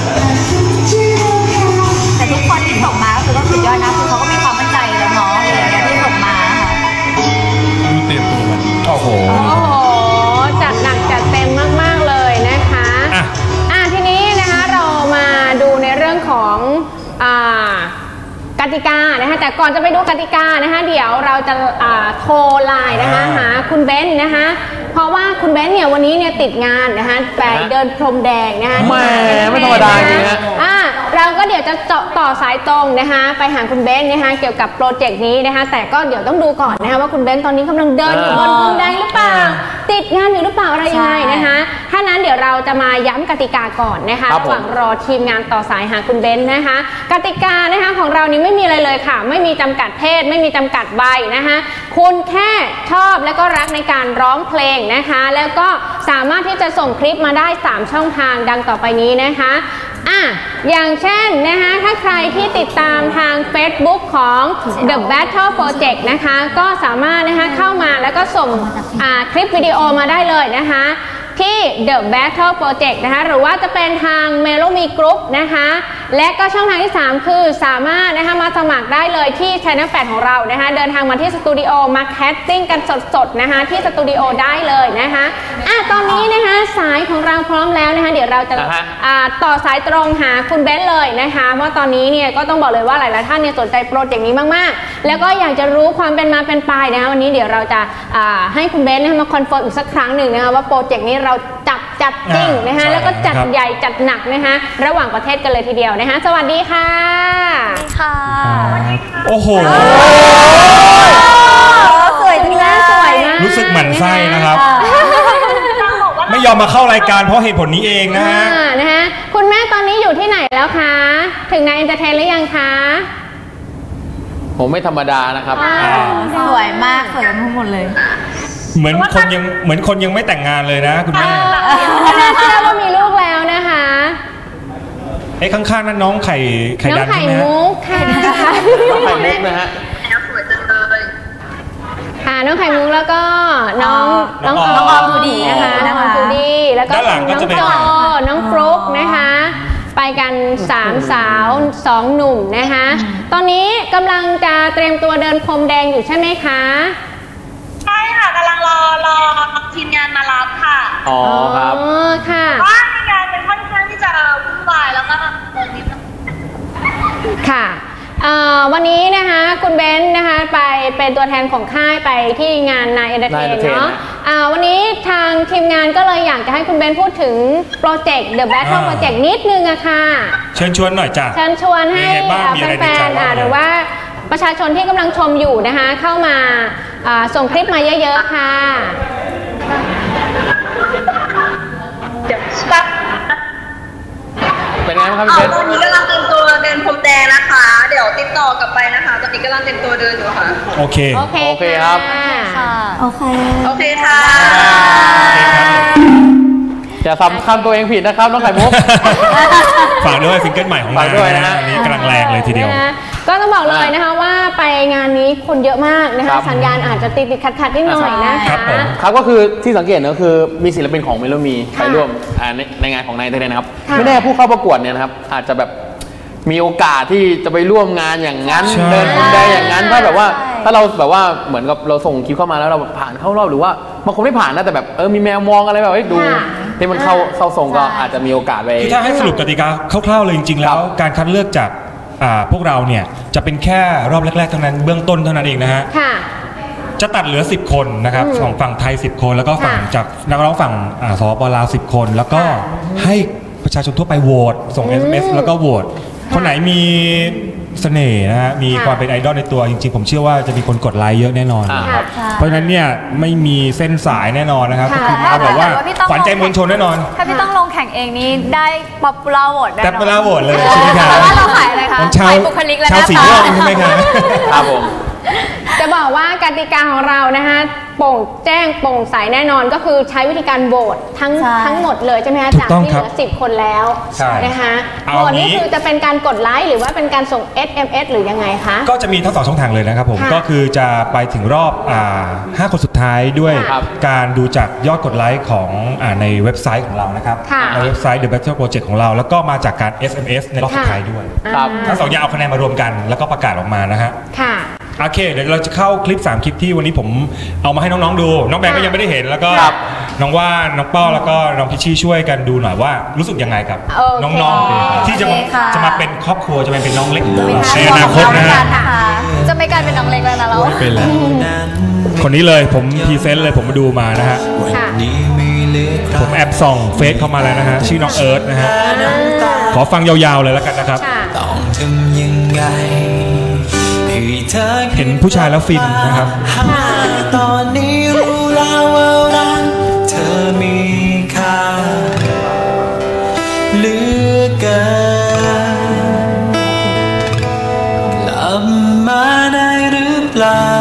แต่ทุกคนที่ส่งมาก็คือต้องสุดยอดนะคือเขาก็มีความมั่นใจแล้วเนาะที่ส่งมาค่ะดูเต็มตัวโอ้โหจัดหนักจัดเต็มมากๆเลยนะคะทีนี้นะคะเรามาดูในเรื่องของกติกานะคะแต่ก่อนจะไปดูกติกานะคะเดี๋ยวเราจะโทรไลน์นะคะหาคุณเบนนะคะเพราะว่าคุณเบนเนี่ยวันนี้เนี่ยติดงานนะคะไปเดินพรมแดงนะคะไม่ธรรมดาจริงนะเราก็เดี๋ยวจะต่อสายตรงนะคะไปหาคุณเบนนะคะเกี่ยวกับโปรเจกต์นี้นะคะแต่ก็เดี๋ยวต้องดูก่อนนะคะว่าคุณเบนตอนนี้กำลังเดินอยู่บนพรมแดงหรือเปล่าติดงานอยู่หรือเปล่าอะไรยังไงนะคะถ้านั้นเดี๋ยวเราจะมาย้ำกติกาก่อนนะคะระหว่างรอทีมงานต่อสายหาคุณเบนนะคะกติกานะคะของเรานี้ไม่มีอะไรเลยค่ะไม่มีจำกัดเพศไม่มีจำกัดวัยนะคะคุณแค่ชอบและก็รักในการร้องเพลงนะคะแล้วก็สามารถที่จะส่งคลิปมาได้3ช่องทางดังต่อไปนี้นะคะอย่างเช่นนะคะถ้าใครที่ติดตามทาง Facebook ของ The Battle Project นะคะก็สามารถนะคะเข้ามาแล้วก็ส่งคลิปวิดีโอมาได้เลยนะคะที่ The Battle Project นะคะหรือว่าจะเป็นทาง Melody Group นะคะและก็ช่องทางที่3คือสามารถนะคะมาสมัครได้เลยที่ Channel 8ของเรานะคะเดินทางมาที่สตูดิโอมาแคสติ้งกันสดๆนะคะที่สตูดิโอได้เลยนะคะตอนนี้นะคะสายของเราพร้อมแล้วนะคะเดี๋ยวเราจะต่อสายตรงหาคุณเบนเลยนะคะเพราะตอนนี้เนี่ยก็ต้องบอกเลยว่าหลายๆท่านเนี่ยสนใจโปรเจกต์นี้มากๆแล้วก็อยากจะรู้ความเป็นมาเป็นไปนะคะวันนี้เดี๋ยวเราจะให้คุณเบนมาคอนเฟิร์มอีกสักครั้งหนึ่งนะคะว่าโปรเจกต์นี้เราจัดจริงนะคะแล้วก็จัดใหญ่จัดหนักนะคะระหว่างประเทศกันเลยทีเดียวนะคะสวัสดีค่ะค่ะโอ้โหสวยจริงนะสวยมากรู้สึกหมั่นไส้นะครับไม่ยอมมาเข้ารายการเพราะเหตุผลนี้เองนะฮะคุณแม่ตอนนี้อยู่ที่ไหนแล้วคะถึงนายเอนเตอร์เทนหรือยังคะผมไม่ธรรมดานะครับสวยมากสวยทั้งหมดเลยเหมือนคนยังไม่แต่งงานเลยนะคุณแม่ทราบว่ามีลูกแล้วนะคะข้างๆนั้นน้องไข่ดันใช่ไหมฮะน้องไข่มุกค่ะน้องไข่มุกนะฮะน้องไข่มุกแล้วก็น้องออมทูดีนะคะน้องออมทูดีแล้วก็น้องโจน้องฟลุ๊กนะคะไปไปกัน3สาว2หนุ่มนะคะตอนนี้กำลังจะเตรียมตัวเดินพรมแดงอยู่ใช่ไหมคะใช่ค่ะกำลังรอทีมงานมารับค่ะอ๋อครับค่ะว่าทีมงานเป็นค่อนข้างที่จะวุ่นวายแล้วก็นิดนึงค่ะวันนี้นะคะคุณเบนซ์นะคะไปเป็นตัวแทนของค่ายไปที่งานนายเอเดเทนเนาะวันนี้ทางทีมงานก็เลยอยากจะให้คุณเบนซ์พูดถึงโปรเจกต์ The Battle Project นิดนึงอะค่ะเชิญชวนหน่อยจ้ะเชิญชวนให้แฟนๆหรือว่าประชาชนที่กำลังชมอยู่นะคะเข้ามาส่งคลิปมาเยอะๆค่ะเป็นไงครับพี่เบนซ์ตอนนี้กำลังเตรียมตัวเดินพรมแดงนะคะเดี๋ยวติดต่อกลับไปนะคะตอนนี้กำลังเตรียมตัวเดินอยู่ค่ะโอเคครับโอเคค่ะอย่าซ้ำคำตัวเองผิดนะครับน้องไข่มุกฝากด้วยซิงเกิลใหม่ของเราด้วยนะอันนี้กำลังแรงเลยทีเดียวก็ต้องบอกเลยนะคะว่าไปงานนี้คนเยอะมากนะคะสัญญาณอาจจะติดขัดนิดหน่อยนะคะครับก็คือที่สังเกตก็คือมีศิลปินของเมโลมีไปร่วมในงานของนายเทเลนะครับไม่แน่ผู้เข้าประกวดเนี่ยนะครับอาจจะแบบมีโอกาสที่จะไปร่วมงานอย่างนั้นเดินพรมแดงอย่างนั้นถ้าแบบว่าถ้าเราแบบว่าเหมือนกับเราส่งคลิปเข้ามาแล้วเราผ่านเข้ารอบหรือว่าบางคนไม่ผ่านนะแต่แบบมีแมวมองอะไรแบบดูที่มันเข้าทรงก็อาจจะมีโอกาสไปถ้าให้สรุปกติกาคร่าวๆเลยจริงๆแล้วการคัดเลือกจากพวกเราเนี่ยจะเป็นแค่รอบแรกๆเท่านั้นเบื้องต้นเท่านั้นเองนะฮะจะตัดเหลือ10คนนะครับของฝั่งไทย10คนแล้วก็ฝั่งจากนักร้องฝั่งสปป.ลาว10คนแล้วก็ให้ประชาชนทั่วไปโหวตส่ง SMS แล้วก็โหวตคนไหนมีเสน่ห์นะฮะมีความเป็นไอดอลในตัวจริงๆผมเชื่อว่าจะมีคนกดไลค์เยอะแน่นอนเพราะฉะนั้นเนี่ยไม่มีเส้นสายแน่นอนนะครับคือเอาแบบว่าขวัญใจมวลชนแน่นอนถ้าพี่ต้องลงแข่งเองนี้ได้ป๊อปปูล่าโหวตได้ป๊อปปูล่าโหวตเลยใช่ไหมครับเพราะว่าเราขายอะไรคะขายบุคลิกและหน้าตาสีม่วงใช่ไหมครับครับผมจะบอกว่ากติกาของเรานะคะโปร่งแจ้งโปร่งใสแน่นอนก็คือใช้วิธีการโหวตทั้งหมดเลยใช่ไหมคะจากที่เหลือ10คนแล้วนะคะโหวตนี่คือจะเป็นการกดไลค์หรือว่าเป็นการส่ง SMS หรือยังไงคะก็จะมีทั้ง2ช่องทางเลยนะครับผมก็คือจะไปถึงรอบ5คนสุดท้ายด้วยการดูจากยอดกดไลค์ของในเว็บไซต์ของเรานะครับในเว็บไซต์ The Battle Project ของเราแล้วก็มาจากการ SMS ในรอบสุดท้ายด้วยทั้ง2อย่างเอาคะแนนมารวมกันแล้วก็ประกาศออกมานะฮะโอเคเดี๋ยวเราจะเข้าคลิป3คลิปที่วันนี้ผมเอามาให้น้องๆดูน้องแบงก์ก็ยังไม่ได้เห็นแล้วก็น้องว่านน้องป้อแล้วก็น้องพิชชี่ช่วยกันดูหน่อยว่ารู้สึกยังไงกับน้องๆที่จะมาเป็นครอบครัวจะเป็นน้องเล็กในอนาคตนะจะไม่กลายเป็นน้องเล็กแล้วนะเราเป็นแล้วคนนี้เลยผมพรีเซนต์เลยผมมาดูมานะฮะผมแอบส่องเฟซเข้ามาแล้วนะฮะชื่อน้องเอิร์ธนะฮะขอฟังยาวๆเลยแล้วกันนะครับเห็นผู้ชายแล้วฟินนะครับตอนนี้รู้แล้วว่ารักเธอมีค่าเหลือเกินกลับมาได้หรือเปล่า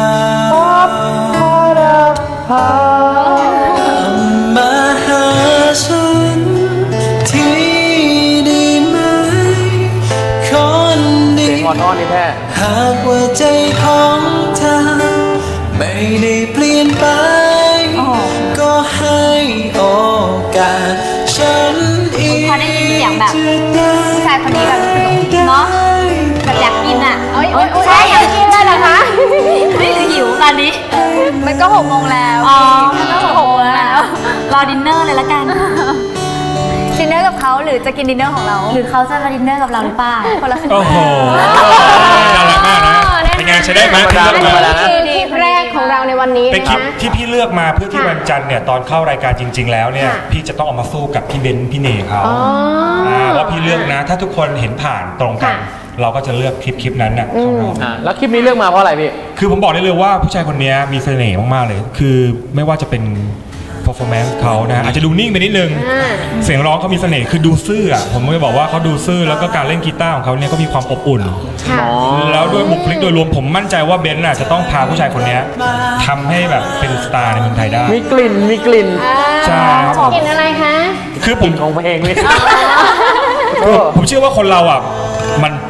มาหาฉันที่ดีไหมคนดีหากว่าใจของเธอไม่ได้เปลี่ยนไปก็ให้โอกาสฉันอีกพอได้ยินเสียงแบบผู้ชายคนนี้แบบเนาะแบบอยากกินอ่ะใช่อยากกินเลยเหรอคะนี่คือหิวตอนนี้มันก็6 โมงแล้วมันก็6 โมงแล้วรอดินเนอร์เลยละกันดินเนอร์กับเขาหรือจะกินดินเนอร์ของเราหรือเขาจะมาดินเนอร์กับเราหรือเปล่าคนละโอ้โหน่ารักมากนะเป็นไงใช้ได้ไหมคลิปแรกของเราในวันนี้เป็นคลิปที่พี่เลือกมาเพื่อที่วันจันทร์เนี่ยตอนเข้ารายการจริงๆแล้วเนี่ยพี่จะต้องเอามาสู้กับพี่เบนพี่เนยเขาว่าพี่เลือกนะถ้าทุกคนเห็นผ่านตรงกันเราก็จะเลือกคลิปนั้นน่ะแล้วคลิปนี้เลือกมาเพราะอะไรพี่คือผมบอกได้เลยว่าผู้ชายคนนี้มีเสน่ห์มากๆเลยคือไม่ว่าจะเป็นperformance เขานะอาจจะดูนิ่งไปนิดนึงเสียงร้องเขามีเสน่ห์คือดูซื่อผมไม่บอกว่าเขาดูซื่อแล้วก็การเล่นกีตาร์ของเขาเนี่ยก็มีความอบอุ่นแล้วด้วยบุคลิกโดยรวมผมมั่นใจว่าเบนซ์จะต้องพาผู้ชายคนนี้ทำให้แบบเป็นสตาร์ในเมืองไทยได้มีกลิ่นใช่กลิ่นอะไรคะคือผมของเพลงนี่ผมเชื่อว่าคนเรามัน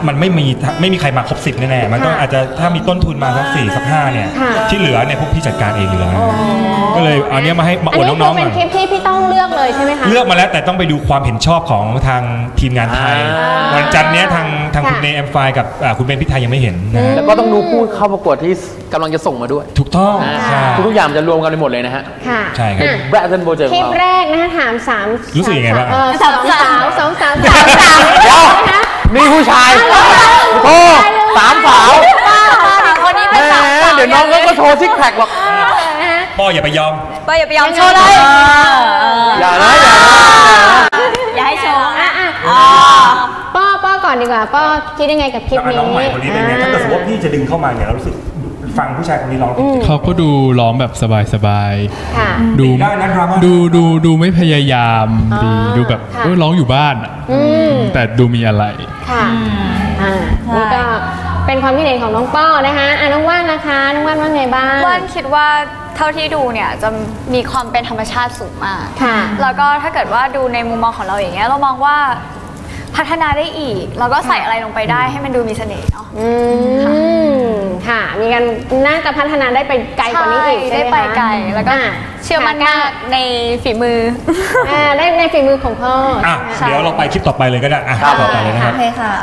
มันไม่มีใครมาครบ10แน่ๆมันต้องอาจจะถ้ามีต้นทุนมาสัก4สัก5เนี่ยที่เหลือเนี่ยพวกพี่จัดการเองอยู่แล้วก็เลยเอาเนี้ยมาให้มาอวดน้องๆก่อนเป็นคลิปที่พี่ต้องเลือกเลยใช่ไหมคะเลือกมาแล้วแต่ต้องไปดูความเห็นชอบของทางทีมงานไทยวันจันทร์เนี้ยทางคุณเนแอมไฟกับคุณเบนพิทายยังไม่เห็นนะแล้วก็ต้องดูผู้เข้าประกวดที่กำลังจะส่งมาด้วยถูกต้องทุกอย่างจะรวมกันไปหมดเลยนะฮะใช่ครับแบรนด์โปรเจกต์คลิปแรกนะคะถาม3 รู้สึกยังไงบ้างสาวเดี๋ยวมีผู้ชายโอ้3 สาวคนนี้เป็นสาวเดี๋ยวน้องก็โชว์ซิกแพคหรอกป้ออย่าไปยอมโชว์เลยอย่านะอย่าให้โชว์ป้อก่อนดีกว่าป้อคิดยังไงกับคลิปนี้น้องใหม่คนนี้เป็นไงถ้าเกิดสมมติว่าพี่จะดึงเข้ามาเนี่ยเรารู้สึกฟังผู้ชายคนนี้ร้องเขาก็ดูร้องแบบสบายๆดูไม่พยายามดีดูแบบร้องอยู่บ้านแต่ดูมีอะไรค่ะนี่ก็เป็นความคิดเห็นของน้องป้อนะคะน้องว่านนะคะน้องว่านว่าไงบ้างว่านคิดว่าเท่าที่ดูเนี่ยจะมีความเป็นธรรมชาติสูงมากแล้วก็ถ้าเกิดว่าดูในมุมมองของเราอย่างเงี้ยเรามองว่าพัฒนาได้อีกแล้วก็ใส่อะไรลงไปได้ให้มันดูมีเสน่ห์เนาะค่ะมีกันน่าจะพัฒนาได้ไปไกลกว่านี้อีกได้ไปไกลแล้วก็เชื่อมั่นมากในฝีมือได้ในฝีมือของพ่อเดี๋ยวเราไปคลิปต่อไปเลยก็ได้ต่อไปเลยนะครับโอเคค่ะ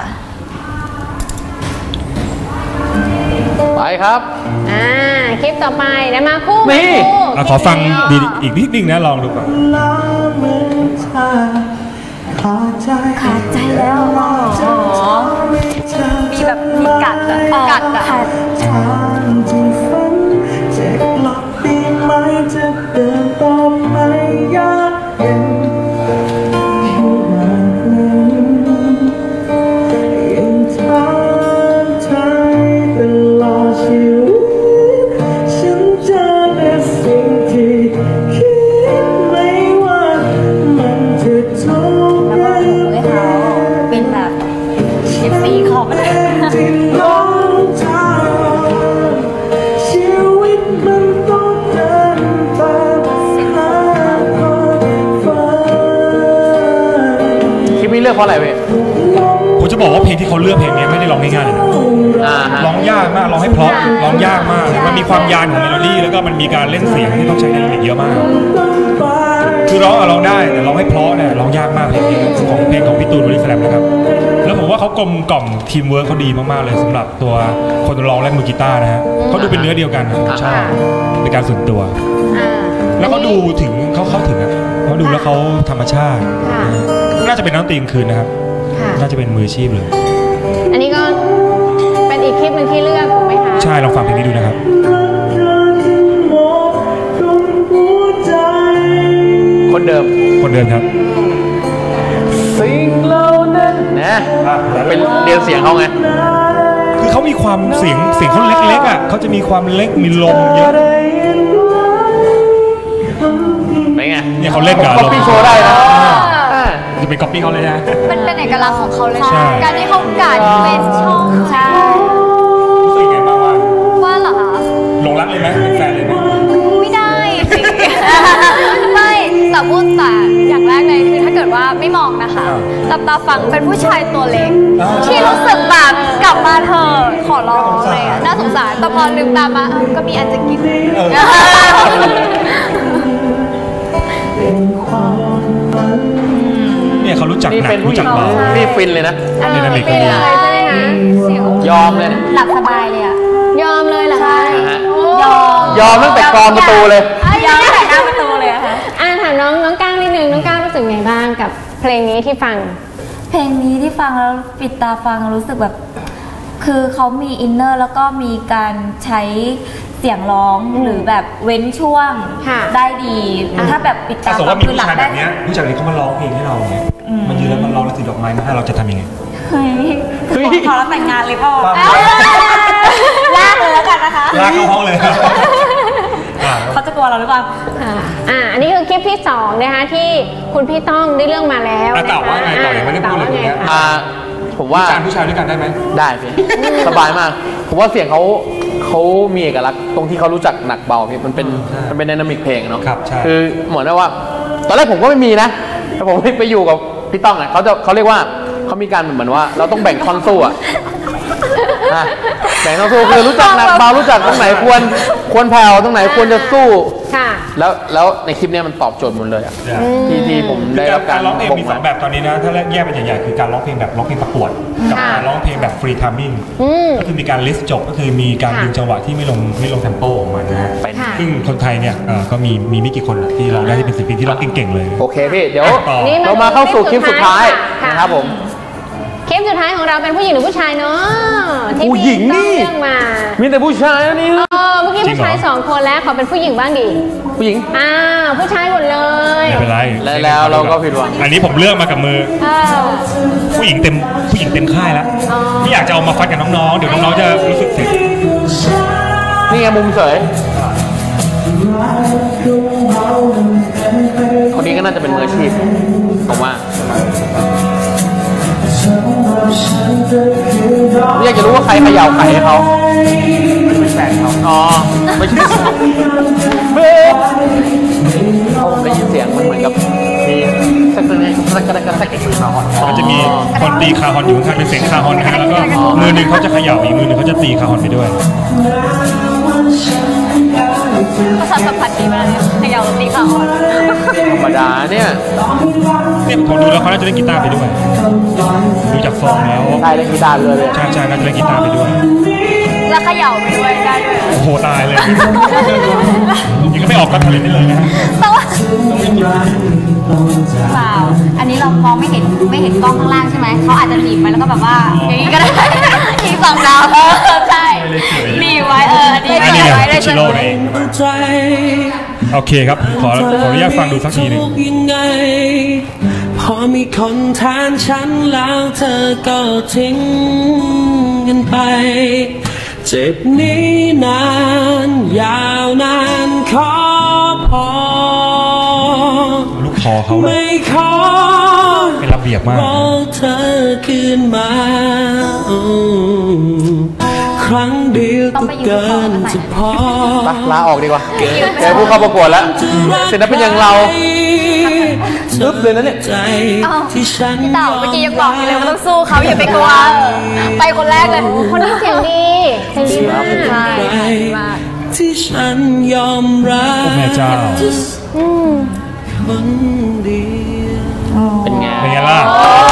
ไปครับคลิปต่อไปนะมาคู่ขอฟังดีอีกนิดนึงนะลองดูก่อนขาดใจแล้วมีแบบมีกัดจะเดินต่อไปยากเย็นยังถามใจตลอดชีวิตฉันจะเป็นสิ่งที่คิดไม่ว่ามันจะทุกข์แล้วก็ถูกให้เขาเป็นแบบ14ขอบเลยเลือกเพราะอะไรเว้ยผมจะบอกว่าเพลงที่เขาเลือกเพลงนี้ไม่ได้ร้องง่ายๆเลยนะร้องยากมากร้องให้เพราะร้องยากมากมันมีความยานของเมโลดี้แล้วก็มันมีการเล่นเสียงที่ต้องใช้ไดนามิกเยอะมากคือร้องได้แต่ร้องให้เพราะเนี่ยร้องยากมากเพลงนี้ของเพลงของพี่ตูนบริสแลมนะครับแล้วผมว่าเขากลมกล่อมทีมเวิร์คเขาดีมากๆเลยสำหรับตัวคนร้องและมือกีตาร์นะฮะเขาดูเป็นเนื้อเดียวกันใช่เป็นการส่วนตัวแล้วก็ดูถึงเขาถึงเขาดูแล้วเขาธรรมชาติน่าจะเป็นน้องตีนคืนนะครับน่าจะเป็นมืออาชีพเลยอันนี้ก็เป็นอีกคลิปหนึ่งที่เลือกถูกไหมคะใช่ลองฟังเพลงนี้ดูนะครับคนเดิมครับสิ่งเหล่านั้นนะเป็นเรียนเสียงเขาไงคือเขามีความเสียงเขาเล็กๆเขาจะมีความเล็กมีลมเยอะเป็นไงเนี่ยเขาเล่นกับก๊อปปี้โชว์ได้นะจะเป็นก๊อปปี้เขาเลยนะมันเป็นเอกลักษณ์ของเขาเลยการที่เขากัดเป็นช่องรู้สึกไงบ้างว่าเหรอคะหลงรักเลยไหมเป็นแฟนเลยไหมไม่ได้สิไม่แต่พูดแต่อย่างแรกเลยคือถ้าเกิดว่าไม่มองนะคะหลับตาฟังเป็นผู้ชายตัวเล็กที่รู้สึกแบบกลับมาเธอขอร้องเลยน่าสงสารแต่พอลืมตามาก็มีอันจะกินเนี่ยเขารู้จักหนักรู้จักเบานี่ฟินเลยนะนี่นั่นเองก็ดียอมเลยนะหลับสบายเลยยอมเลยเหรอคะยอมตั้งแต่กรอนประตูเลยยอมตั้งแต่หน้าประตูเลยค่ะถามน้องก้างนิดนึงน้องก้างรู้สึกไงบ้างกับเพลงนี้ที่ฟังเพลงนี้ที่ฟังแล้วปิดตาฟังรู้สึกแบบคือเขามีอินเนอร์แล้วก็มีการใช้เสียงร้องหรือแบบเว้นช่วงได้ดีถ้าแบบปิดตาฟังคือหลับได้เนี้ยผู้จัดนี้เขามาร้องเพลงให้เราเนี่ยมันยืนแล้วมันร้องแล้วถือดอกไม้มาให้เราจะทำยังไงขอเราแต่งงานเลยป่ะลากเลยแล้วกันนะคะลากเข้าห้องเลยเขาจะกลัวเราหรือเปล่าอันนี้คือคลิปที่2นะคะที่คุณพี่ต้องได้เรื่องมาแล้วต่อว่าไงต่อยังไม่ได้พูดเลยเนี่ยผมว่าผู้ชายด้วยกันได้ไหมได้พี่สบายมากผมว่าเสียงเขามีเอกลักษณ์ตรงที่เขารู้จักหนักเบาพี่มันเป็นไดนามิกเพลงเนาะคือเหมือนว่าตอนแรกผมก็ไม่มีนะแต่ผมไปอยู่กับพี่ต้องเขาเรียกว่าเขามีการเหมือนว่าเราต้องแบ่งท่อนสู้อะแบ่งท่อนสู้คือรู้จักหนักเบารู้จักตรงไหนควรแผ่วตรงไหนควรจะสู้แล้วในคลิปนี้มันตอบโจทย์หมดเลยอะที่ผมได้รับการร้องเพลงมี2แบบตอนนี้นะถ้าแยกเป็นใหญ่ๆคือการร้องเพลงแบบร้องเพลงประกวดกับการร้องเพลงแบบฟรีทัมมิ่งก็คือมีการลิสต์จบก็คือมีการดึงจังหวะที่ไม่ลงเทมโปออกมานะฮะซึ่งคนไทยเนี่ยก็มีไม่กี่คนที่ร้องได้ที่เป็นศิลปินที่ร้องเก่งๆเลยโอเคพี่เดี๋ยวเรามาเข้าสู่คลิปสุดท้ายนะครับผมคลิปสุดท้ายของเราเป็นผู้หญิงหรือผู้ชายเนาะผู้หญิงนี่มีแต่ผู้ชายนี่เมื่อกี้ผู้ชาย2 คนแล้วขอเป็นผู้หญิงบ้างดิผู้หญิงผู้ชายหมดเลยไม่เป็นไรแล้วเราก็ผิดหวังอันนี้ผมเลือกมากับมือผู้หญิงเต็มค่ายแล้วที่อยากจะเอามาฟัดกับน้องๆเดี๋ยวน้องๆจะรู้สึกเสียนี่ไงมุมเสยคนนี้ก็น่าจะเป็นมืออาชีพผมว่าอยากจะรู้ว่าใครเขย่าไข่ให้เขาเป็นแฟนเขาไม่ใช่ผมได้ยินเสียงมันเหมือนกับมีสักคนนี้สักคาฮอนมันจะมีคนตีคาฮอนอยู่ข้างเป็นเสียงคาฮอนนะฮะแล้วก็มือหนึ่งเขาจะเขย่าอีกมือหนึ่งเขาจะตีคาฮอนไปด้วยประสาทสัมผัสดีมากเลยเขย่าตีคาฮอนธรรมดาเนี่ยผมดูแล้วเขาน่าจะเล่นกีตาร์ไปด้วยดูจากฟอร์มแล้วใช่เล่นกีตาร์เลยใช่น่าจะเล่นกีตาร์ไปด้วยแล้วเขย่าไปด้วยได้ด้วยโอ้โหตายเลยยังก็ไม่ออกก็ทะเลได้เลยนะแต่ว่าเปล่าอันนี้เรามองไม่เห็นกล้องข้างล่างใช่ไหมเขาอาจจะหนีบไปแล้วก็แบบว่าอย่างนี้ก็ได้อีก2 ดาวใช่หนีไว้อันนี้เนี่ยชิโร่เองโอเคครับขออนุญาตฟังดูสักทีนึงพอมีคนแทนฉันแล้วเธอก็ทิ้งกันไปเจ็บนี้นานยาวนานขอพอลูกคอเขาไม่ขอเป็นระเบียบมากเธอคืนมาครั้งเดียวก็เกินจะพอลาออกดีกว่าเดี๋ยวผู้เข้าประกวดแล้วศิลปินอย่างเราอึ๊บเลยนะเนี่ยพี่เต่าเมื่อกี้ยังบอกอยู่เลยว่าต้องสู้เขาอย่าไปกลัวไปคนแรกเลยคนนี้เสียงดีมากที่ฉันยอมรับแม่เจ้าคนเดียวเป็นไงล่ะ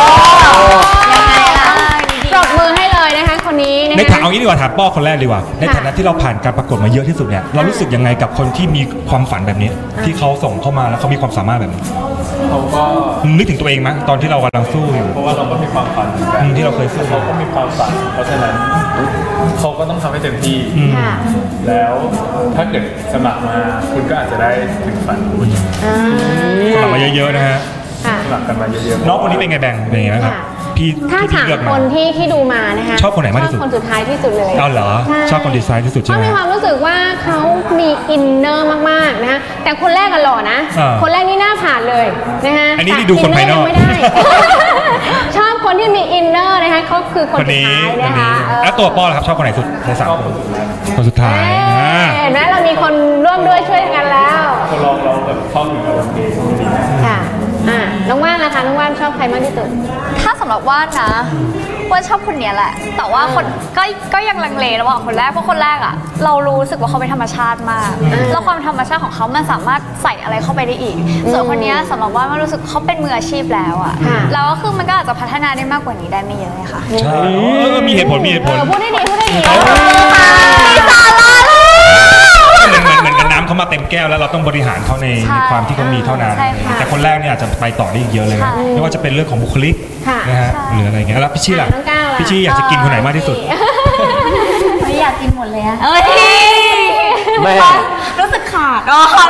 ปรบมือให้เลยนะคะคนนี้ในฐานะเอางี้ดีกว่าถามป้อคนแรกดีกว่าในฐานะที่เราผ่านการประกวดมาเยอะที่สุดเนี่ยเรารู้สึกยังไงกับคนที่มีความฝันแบบนี้ที่เขาส่งเข้ามาแล้วเขามีความสามารถแบบนี้เขาก็นึกถึงตัวเองไหมตอนที่เรากำลังสู้อยู่เพราะว่าเราก็มีความฝันเหมือนกันที่เราเคยสู้เขาก็มีความฝันเพราะฉะนั้นเขาก็ต้องทำให้เต็มที่แล้วถ้าเกิดสมัครมาคุณก็อาจจะได้ถึงฝันคุณสมัครมาเยอะๆนะฮะสมัครกันมาเยอะๆน้องคนนี้เป็นไงแบ่งเป็นไงครับถ้าถามคนที่ดูมานะคะชอบคนไหนมากที่สุดคนสุดท้ายที่สุดเลยเอาเหรอชอบคนดีไซน์ที่สุดใช่ไหมมีความรู้สึกว่าเขามีอินเนอร์มากๆนะคะแต่คนแรกกันหล่อนะคนแรกนี่น่าผ่านเลยนะคะอันนี้ดูคนภายนอกไม่ได้ชอบคนที่มีอินเนอร์นะคะเขาคือคนสุดท้ายนะคะแล้วตัวป้อครับชอบคนไหนสุดใน3 คนสุดท้ายเห็นไหมเรามีคนร่วมด้วยช่วยกันแล้วคนลองเราแบบชอบอยู่กับโอเคค่ะน้องว่านนะคะน้องว่านชอบใครมากที่สุดถ้าสำหรับว่านนะว่านชอบคนนี้แหละแต่ว่าคนก็ยังลังเลระหว่างคนแรกเพราะคนแรกอ่ะเรารู้สึกว่าเขาเป็นธรรมชาติมากแล้วความธรรมชาติของเขามันสามารถใส่อะไรเข้าไปได้อีกส่วนคนนี้สำหรับว่านรู้สึกเขาเป็นมืออาชีพแล้วอ่ะแล้วก็คือมันก็อาจจะพัฒนาได้มากกว่านี้ได้ไม่เยอะเลยค่ะใช่มีเหตุผลพูดได้ดีมีสาระเหมือนน้ำเขามาเต็มแก้วแล้วเราต้องบริหารเขาในความที่เขามีเท่านั้นแต่คนแรกเนี่ยอาจจะไปต่อได้อีกเยอะเลยไม่ว่าจะเป็นเรื่องของบุคลิกนะฮะหรืออะไรเงี้ยแล้วพี่ชี่ล่ะพี่ชี่อยากจะกินคนไหนมากที่สุดไม่อยากกินหมดเลยอะไม่รู้สึกขาด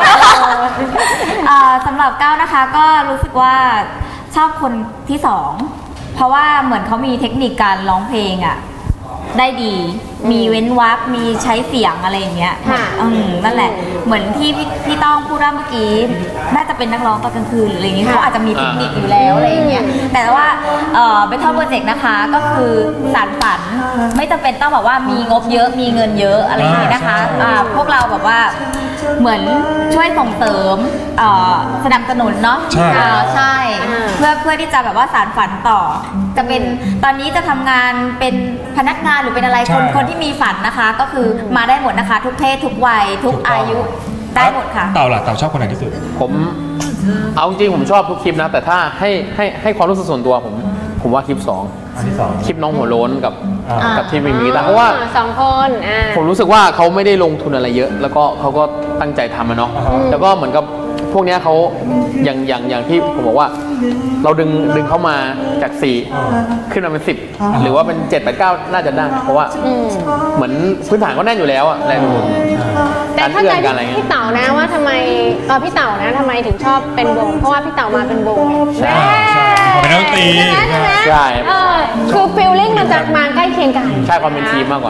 สำหรับก้าวนะคะก็รู้สึกว่าชอบคนที่2เพราะว่าเหมือนเขามีเทคนิคการร้องเพลงอะได้ดีมีเว้นวรรคมีใช้เสียงอะไรอย่างเงี้ยนั่นแหละเหมือนที่พี่ต้องพูดเมื่อกี้น่าจะเป็นนักร้องตอนกลางคืนหรืออะไรเงี้ยเขาอาจจะมีเทคนิคอยู่แล้วอะไรอย่างเงี้ยแต่ว่าBattle Project นะคะก็คือสานฝันไม่จำเป็นต้องแบบว่ามีงบเยอะมีเงินเยอะอะไรอย่างเงี้ยนะคะพวกเราแบบว่าเหมือนช่วยส่งเสริมสนับสนุนเนาะใช่เพื่อที่จะแบบว่าสานฝันต่อจะเป็นตอนนี้จะทำงานเป็นพนักงานหรือเป็นอะไรคนที่มีฝันนะคะก็คือมาได้หมดนะคะทุกเพศทุกวัยทุกอายุได้หมดค่ะเต่าล่ะเต่าชอบคนไหนที่สุดผมเอาจริงผมชอบทุกคลิปนะแต่ถ้าให้ความรู้สึกส่วนตัวผมว่าคลิป2คลิปน้องหัวโล้นกับที่ไม่มีแต่เพราะว่า 2 คนผมรู้สึกว่าเขาไม่ได้ลงทุนอะไรเยอะแล้วก็เขาก็ตั้งใจทำเนาะแล้วก็เหมือนกับพวกนี้เขาอย่างที่ผมบอกว่าเราดึงเข้ามาจาก4ขึ้นมาเป็น10หรือว่าเป็น7 8 9น่าจะได้เพราะว่าเหมือนพื้นฐานก็แน่นอยู่แล้วอะแรงแต่เข้าใจพี่เต๋านะว่าทำไมพี่เต๋านะทำไมถึงชอบเป็นวงเพราะว่าพี่เต๋ามาเป็นวงใช่เป็นนักดนตรีใช่คือฟีลลิ่งมันจะมาใกล้เคียงกันใช่ความเป็นทีมมากกว่า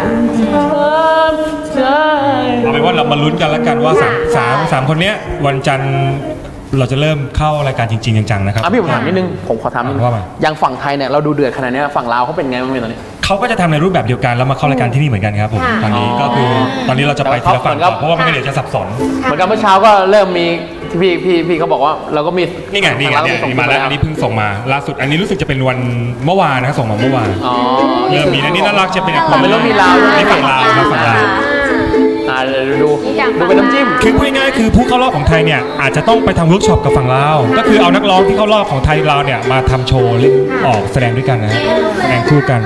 เอาเป็นว่าเรามาลุ้นกันแล้วกันว่าสามคนนี้วันจันทร์เราจะเริ่มเข้ารายการจริงๆจังๆนะครับพี่ผมถามนิดนึงผมขอถามนิดนึงอย่างฝั่งไทยเนี่ยเราดูเดือดขนาดนี้ฝั่งลาวเขาเป็นไงบ้างตอนนี้เขาก็จะทำในรูปแบบเดียวกันแล้วมาเข้ารายการที่นี่เหมือนกันครับผมตอนนี้ก็คือตอนนี้เราจะไปทีละฝั่งเพราะว่าไม่งั้นเดี๋ยวจะสับสนเหมือนกันเมื่อเช้าก็เริ่มมีพี่เขาบอกว่าเราก็มีนี่ไงมาแล้วอันนี้เพิ่งส่งมาล่าสุดอันนี้รู้สึกจะเป็นวันเมื่อวานนะส่งมาเมื่อวานเริ่มมีนะนี่น่ารักจะเป็นผมไม่รู้มีลาวนี่ฝั่งลาวฝั่งลาวดูเป็นน้ำจิ้มคือพูดง่ายๆคือผู้เข้ารอบของไทยเนี่ยอาจจะต้องไปทำเวิร์กช็อปกับฝั่งลาวก็คือเอานักร้องที่เข้ารอบของไทยลาวเนี่ยมาทำโชว์ออกแสดงด้วยกันนะแสดงคู่กัน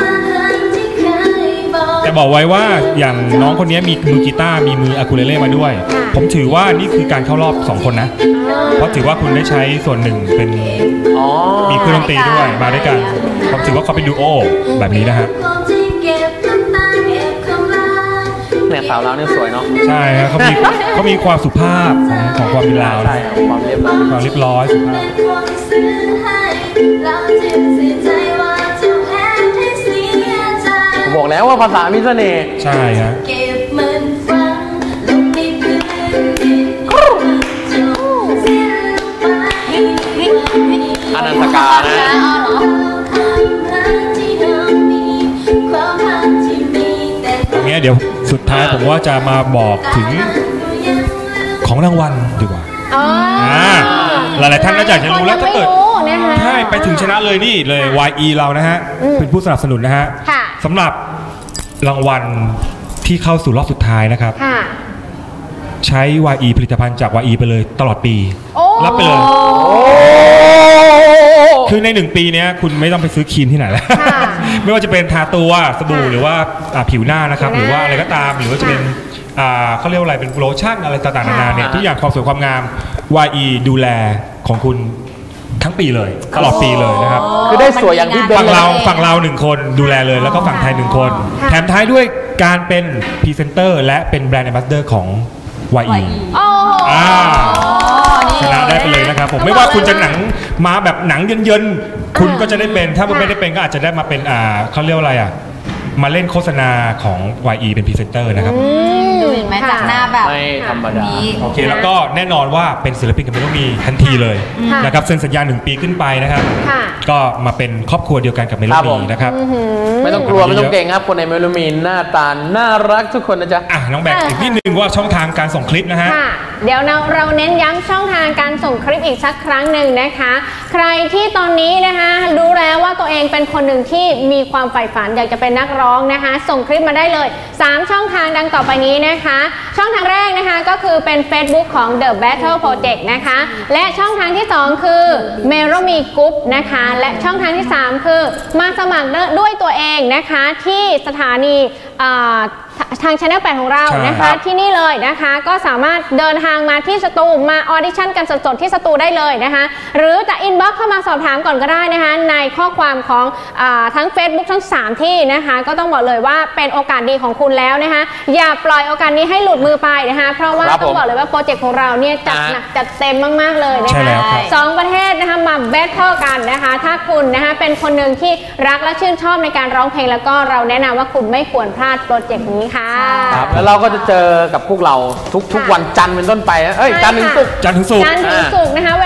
แต่บอกไว้ว่าอย่างน้องคนนี้มีมือกีตาร์มีมืออะคูเลเล่มาด้วยผมถือว่านี่คือการเข้ารอบ2 คนนะเพราะถือว่าคุณได้ใช้ส่วนหนึ่งเป็นมีเครื่องดนตรีด้วยมาด้วยกันผมถือว่าเขาเป็นดูโอแบบนี้นะครับเนี่ยสาวลาวเนี่ยสวยเนาะใช่ครับเขามีความสุภาพของความเป็นลาวใช่ความเรียบร้อยสุภาพผมบอกแล้วว่าภาษามีเสน่ห์ใช่ครับอนันตกานะตรงนี้เดี๋ยวสุดท้ายผมว่าจะมาบอกถึงของรางวัลดีกว่าหลายๆท่านน่าจะรู้แล้วถ้าเกิดใช่ไปถึงชนะเลยนี่เลย YE เรานะฮะเป็นผู้สนับสนุนนะฮะสำหรับรางวัลที่เข้าสู่รอบสุดท้ายนะครับใช้ YE ผลิตภัณฑ์จาก YE ไปเลยตลอดปีรับไปเลยคือใน1 ปีนี้คุณไม่ต้องไปซื้อครีมที่ไหนแล้วไม่ว่าจะเป็นทาตัวสบู่หรือว่าผิวหน้านะครับหรือว่าอะไรก็ตามหรือว่าจะเป็นเขาเรียกว่าอะไรเป็นโลชั่นอะไรต่างๆนานาเนี่ยทุกอย่างความสวยความงาม YE ดูแลของคุณทั้งปีเลยตลอดปีเลยนะครับคือได้สวยอย่างที่ฝั่งเรา1 คนดูแลเลยแล้วก็ฝั่งไทย1 คนแถมท้ายด้วยการเป็นพรีเซนเตอร์และเป็นแบรนด์แอมบาสเดอร์ของ YE ชนะได้ไปเลยนะครับผมไม่ว่าคุณจะหนังมาแบบหนังเยินๆคุณก็จะได้เป็นถ้าไม่ได้เป็นก็อาจจะได้มาเป็นเขาเรียกว่าอะไรมาเล่นโฆษณาของ YE เป็นพรีเซนเตอร์นะครับเห็นไหมจากหน้าแบบไม่ธรรมดาโอเคแล้วก็แน่นอนว่าเป็นศิลปินกันไม่ต้องมีทันทีเลยนะครับเซ็นสัญญา1 ปีขึ้นไปนะครับก็มาเป็นครอบครัวเดียวกันกับเมโลมีนะครับไม่ต้องกลัวไม่ต้องเก่งครับคนในเมโลมีหน้าตาน่ารักทุกคนนะจ๊ะน้องแบงค์อีกนิดนึงว่าช่องทางการส่งคลิปนะฮะเดี๋ยวเราเน้นย้ำช่องทางการส่งคลิปอีกสักครั้งหนึ่งนะคะใครที่ตอนนี้นะคะรู้แล้วว่าตัวเองเป็นคนหนึ่งที่มีความใฝ่ฝันอยากจะเป็นนักร้องนะคะส่งคลิปมาได้เลย3 ช่องทางดังต่อไปนี้นะคะช่องทางแรกนะคะก็คือเป็น Facebook ของ The Battle Project นะคะและช่องทางที่2คือ Meromi Group นะคะและช่องทางที่3คือมาสมัครด้วยตัวเองนะคะที่สถานีทาง Channel 8 ของเรานะคะที่นี่เลยนะคะก็สามารถเดินทางมาที่สตูมาออดิชั่นกันสดๆที่สตูได้เลยนะคะหรือจะอินบ็อกซ์เข้ามาสอบถามก่อนก็ได้นะคะในข้อความของทั้ง Facebook ทั้ง3ที่นะคะก็ต้องบอกเลยว่าเป็นโอกาสดีของคุณแล้วนะคะอย่าปล่อยโอกาสนี้ให้หลุดมือไปนะคะเพราะว่าต้องบอกเลยว่าโปรเจกต์ของเราเนี่ยจัดหนักจัดเต็มมากๆเลยนะคะ2 ประเทศนะคะมาแบทเทิลกันนะคะถ้าคุณนะคะเป็นคนหนึ่งที่รักและชื่นชอบในการร้องเพลงแล้วก็เราแนะนำว่าคุณไม่ควรพลาดโปรเจกต์นี้ค่ะแล้วเราก็จะเจอกับพวกเราทุกวันจันทร์เป็นต้นไปจันทร์ถึงศุกร์นะคะเวลาโ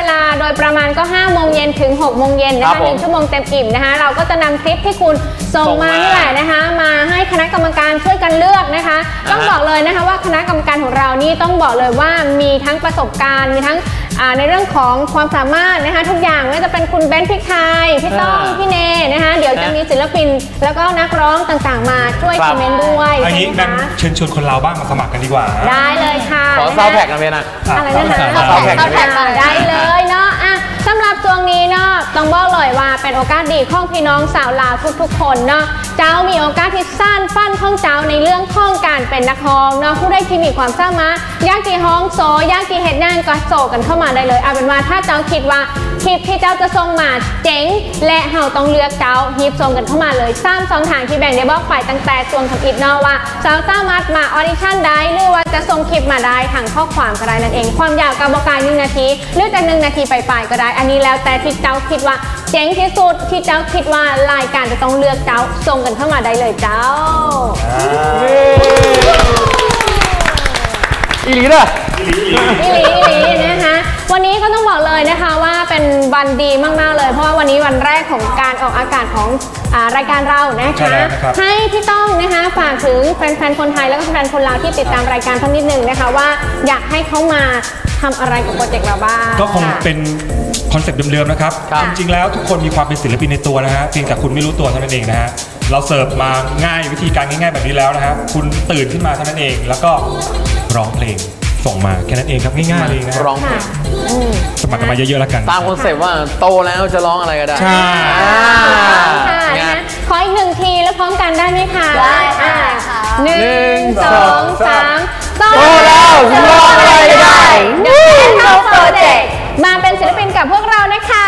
โดยประมาณก็5 โมงเย็นถึง6 โมงเย็นนะคะ1 ชั่วโมงเต็มอิ่มนะคะเราก็จะนำคลิปที่คุณส่งมานี่แหละนะคะมาให้คณะกรรมการช่วยกันเลือกนะคะต้องบอกเลยนะคะว่าคณะกรรมการของเรานี่ต้องบอกเลยว่ามีทั้งประสบการณ์มีทั้งในเรื่องของความสามารถนะคะทุกอย่างไม่ว่าจะเป็นคุณเบนซ์พริกไทยพี่ต้องพี่เนนะคะเดี๋ยวจะมีศิลปินแล้วก็นักร้องต่างๆมาช่วยคอมเมนต์ด้วยใช่ไหมคะเชิญชวนคนเราบ้างมาสมัครกันดีกว่าได้เลยค่ะขอซาวแพ็กกันเลยนะอะไรนะคะซาวแพ็กได้เลยเนาะสำหรับช่วงนี้เนาะต้องบอกเลยว่าเป็นโอกาสดีของพี่น้องสาวลาวทุกๆคนเนาะเจ้ามีโอกาสที่สร้างฟันของเจ้าในเรื่องของการเป็นนักร้องเนาะผู้ใดที่มีความสามารถอยากที่ฮ้องโซอยากที่เฮ็ดงานก็โซกันเข้ามาได้เลยเอาเป็นว่าถ้าเจ้าคิดว่าคลิปที่เจ้าจะส่งมาเจ๋งและเฮาต้องเลือกเจ้าฮิปส่งกันเข้ามาเลย3 ช่องทางที่แบ่งได้บอกไปตั้งแต่ช่วงทำอิดเนาะว่าเจ้าสามารถมาออดิชั่นได้หรือว่าจะส่งคลิปมาได้ทางข้อความก็ได้นั่นเองความยาวกับบอกการ1 นาทีหรือจาก1 นาทีไปก็ได้อันนี้แล้วแต่ที่เจ้าคิดว่าเจ๋งที่สุดที่เจ้าคิดว่ารายการจะต้องเลือกเจ้าส่งกันเข้ามาได้เลยเจ้าอีหลีนะอีหลีนะคะวันนี้ก็ต้องบอกเลยนะคะว่าเป็นวันดีมากๆเลยเพราะว่าวันนี้วันแรกของการออกอากาศของรายการเรานะคะให้พี่ต้องนะคะฝากถึงแฟนๆคนไทยแล้วก็แฟนๆคนลาวที่ติดตามรายการทั้งนิดนึงนะคะว่าอยากให้เขามาทำอะไรกับโปรเจกต์เราบ้างก็คงเป็นคอนเซ็ปต์เดิมๆนะครับจริงๆแล้วทุกคนมีความเป็นศิลปินในตัวนะฮะเพียงแต่คุณไม่รู้ตัวเท่านั้นเองนะฮะเราเสิร์ฟมาง่ายวิธีการง่ายๆแบบนี้แล้วนะครับคุณตื่นขึ้นมาเท่านั้นเองแล้วก็ร้องเพลงส่งมาแค่นั้นเองครับง่ายๆเลยนะร้องเพลงสมัครกันมาเยอะๆแล้วกันตามคอนเซ็ปต์ว่าโตแล้วจะร้องอะไรก็ได้ใช่ขออีก1 ทีแล้วพร้อมกันได้ไหมคะได้ค่ะ 1 2 3โตแล้วร้องอะไรก็ได้เข้าโปรเจกต์มาเป็นศิลปินกับพวกเรานะคะ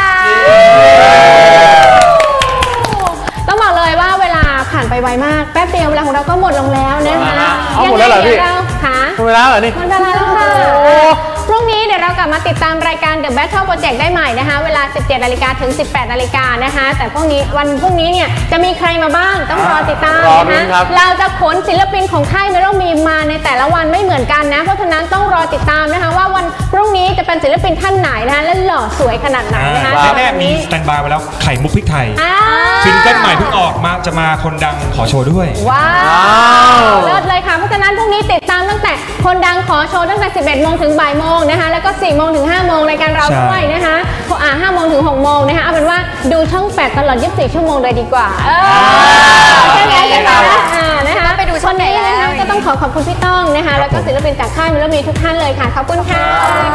ต้องบอกเลยว่าเวลาผ่านไปไวมากแป๊บเดียวเวลาของเราก็หมดลงแล้วนะคะหมดแล้วเหรอพี่หมดเวลาเหรอนี่หมดเวลาแล้วค่ะพรุ่งนี้เดี๋ยวเรากลับมาติดตามรายการ The Battle Project ได้ใหม่นะคะเวลา 17 นาฬิกาถึง 18 นาฬิกานะคะแต่วันพรุ่งนี้เนี่ยจะมีใครมาบ้างต้องรอติดตามนะคะเราจะขนศิลปินของค่ายเมโลมีมาในแต่ละวันไม่เหมือนกันนะเพราะฉะนั้นต้องรอติดตามนะคะว่าวันพรุ่งนี้จะเป็นศิลปินท่านไหนนะคะและหล่อสวยขนาดไหนนะคะแน่ๆมีสแตนด์บายไว้แล้วไข่มุกพริกไทยซิงเกิลใหม่เพิ่งออกมาจะมาคนดังขอโชว์ด้วยว้าวเลิศเลยค่ะเพราะฉะนั้นพรุ่งนี้ติดตามตั้งแต่คนดังขอโชว์ตั้งแต่ 11 โมงถึงบ่ายโมงนะคะแล้วก็ 4 โมงถึง 5 โมงรายการเราด้วยนะคะ5 โมงถึง 6 โมงนะคะเอาเป็นว่าดูช่อง 8 ตลอด 24 ชั่วโมงเลยดีกว่าใช่ไหมนะคะไปดูช่องไหนแล้วก็ต้องขอบคุณพี่ต้องนะคะแล้วก็ศิลปินจากค่ายมิลมีทุกท่านเลยค่ะขอบคุณค่ะ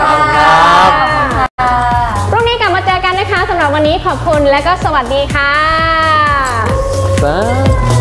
พรุ่งนี้กลับมาเจอกันนะคะสำหรับวันนี้ขอบคุณและก็สวัสดีค่ะ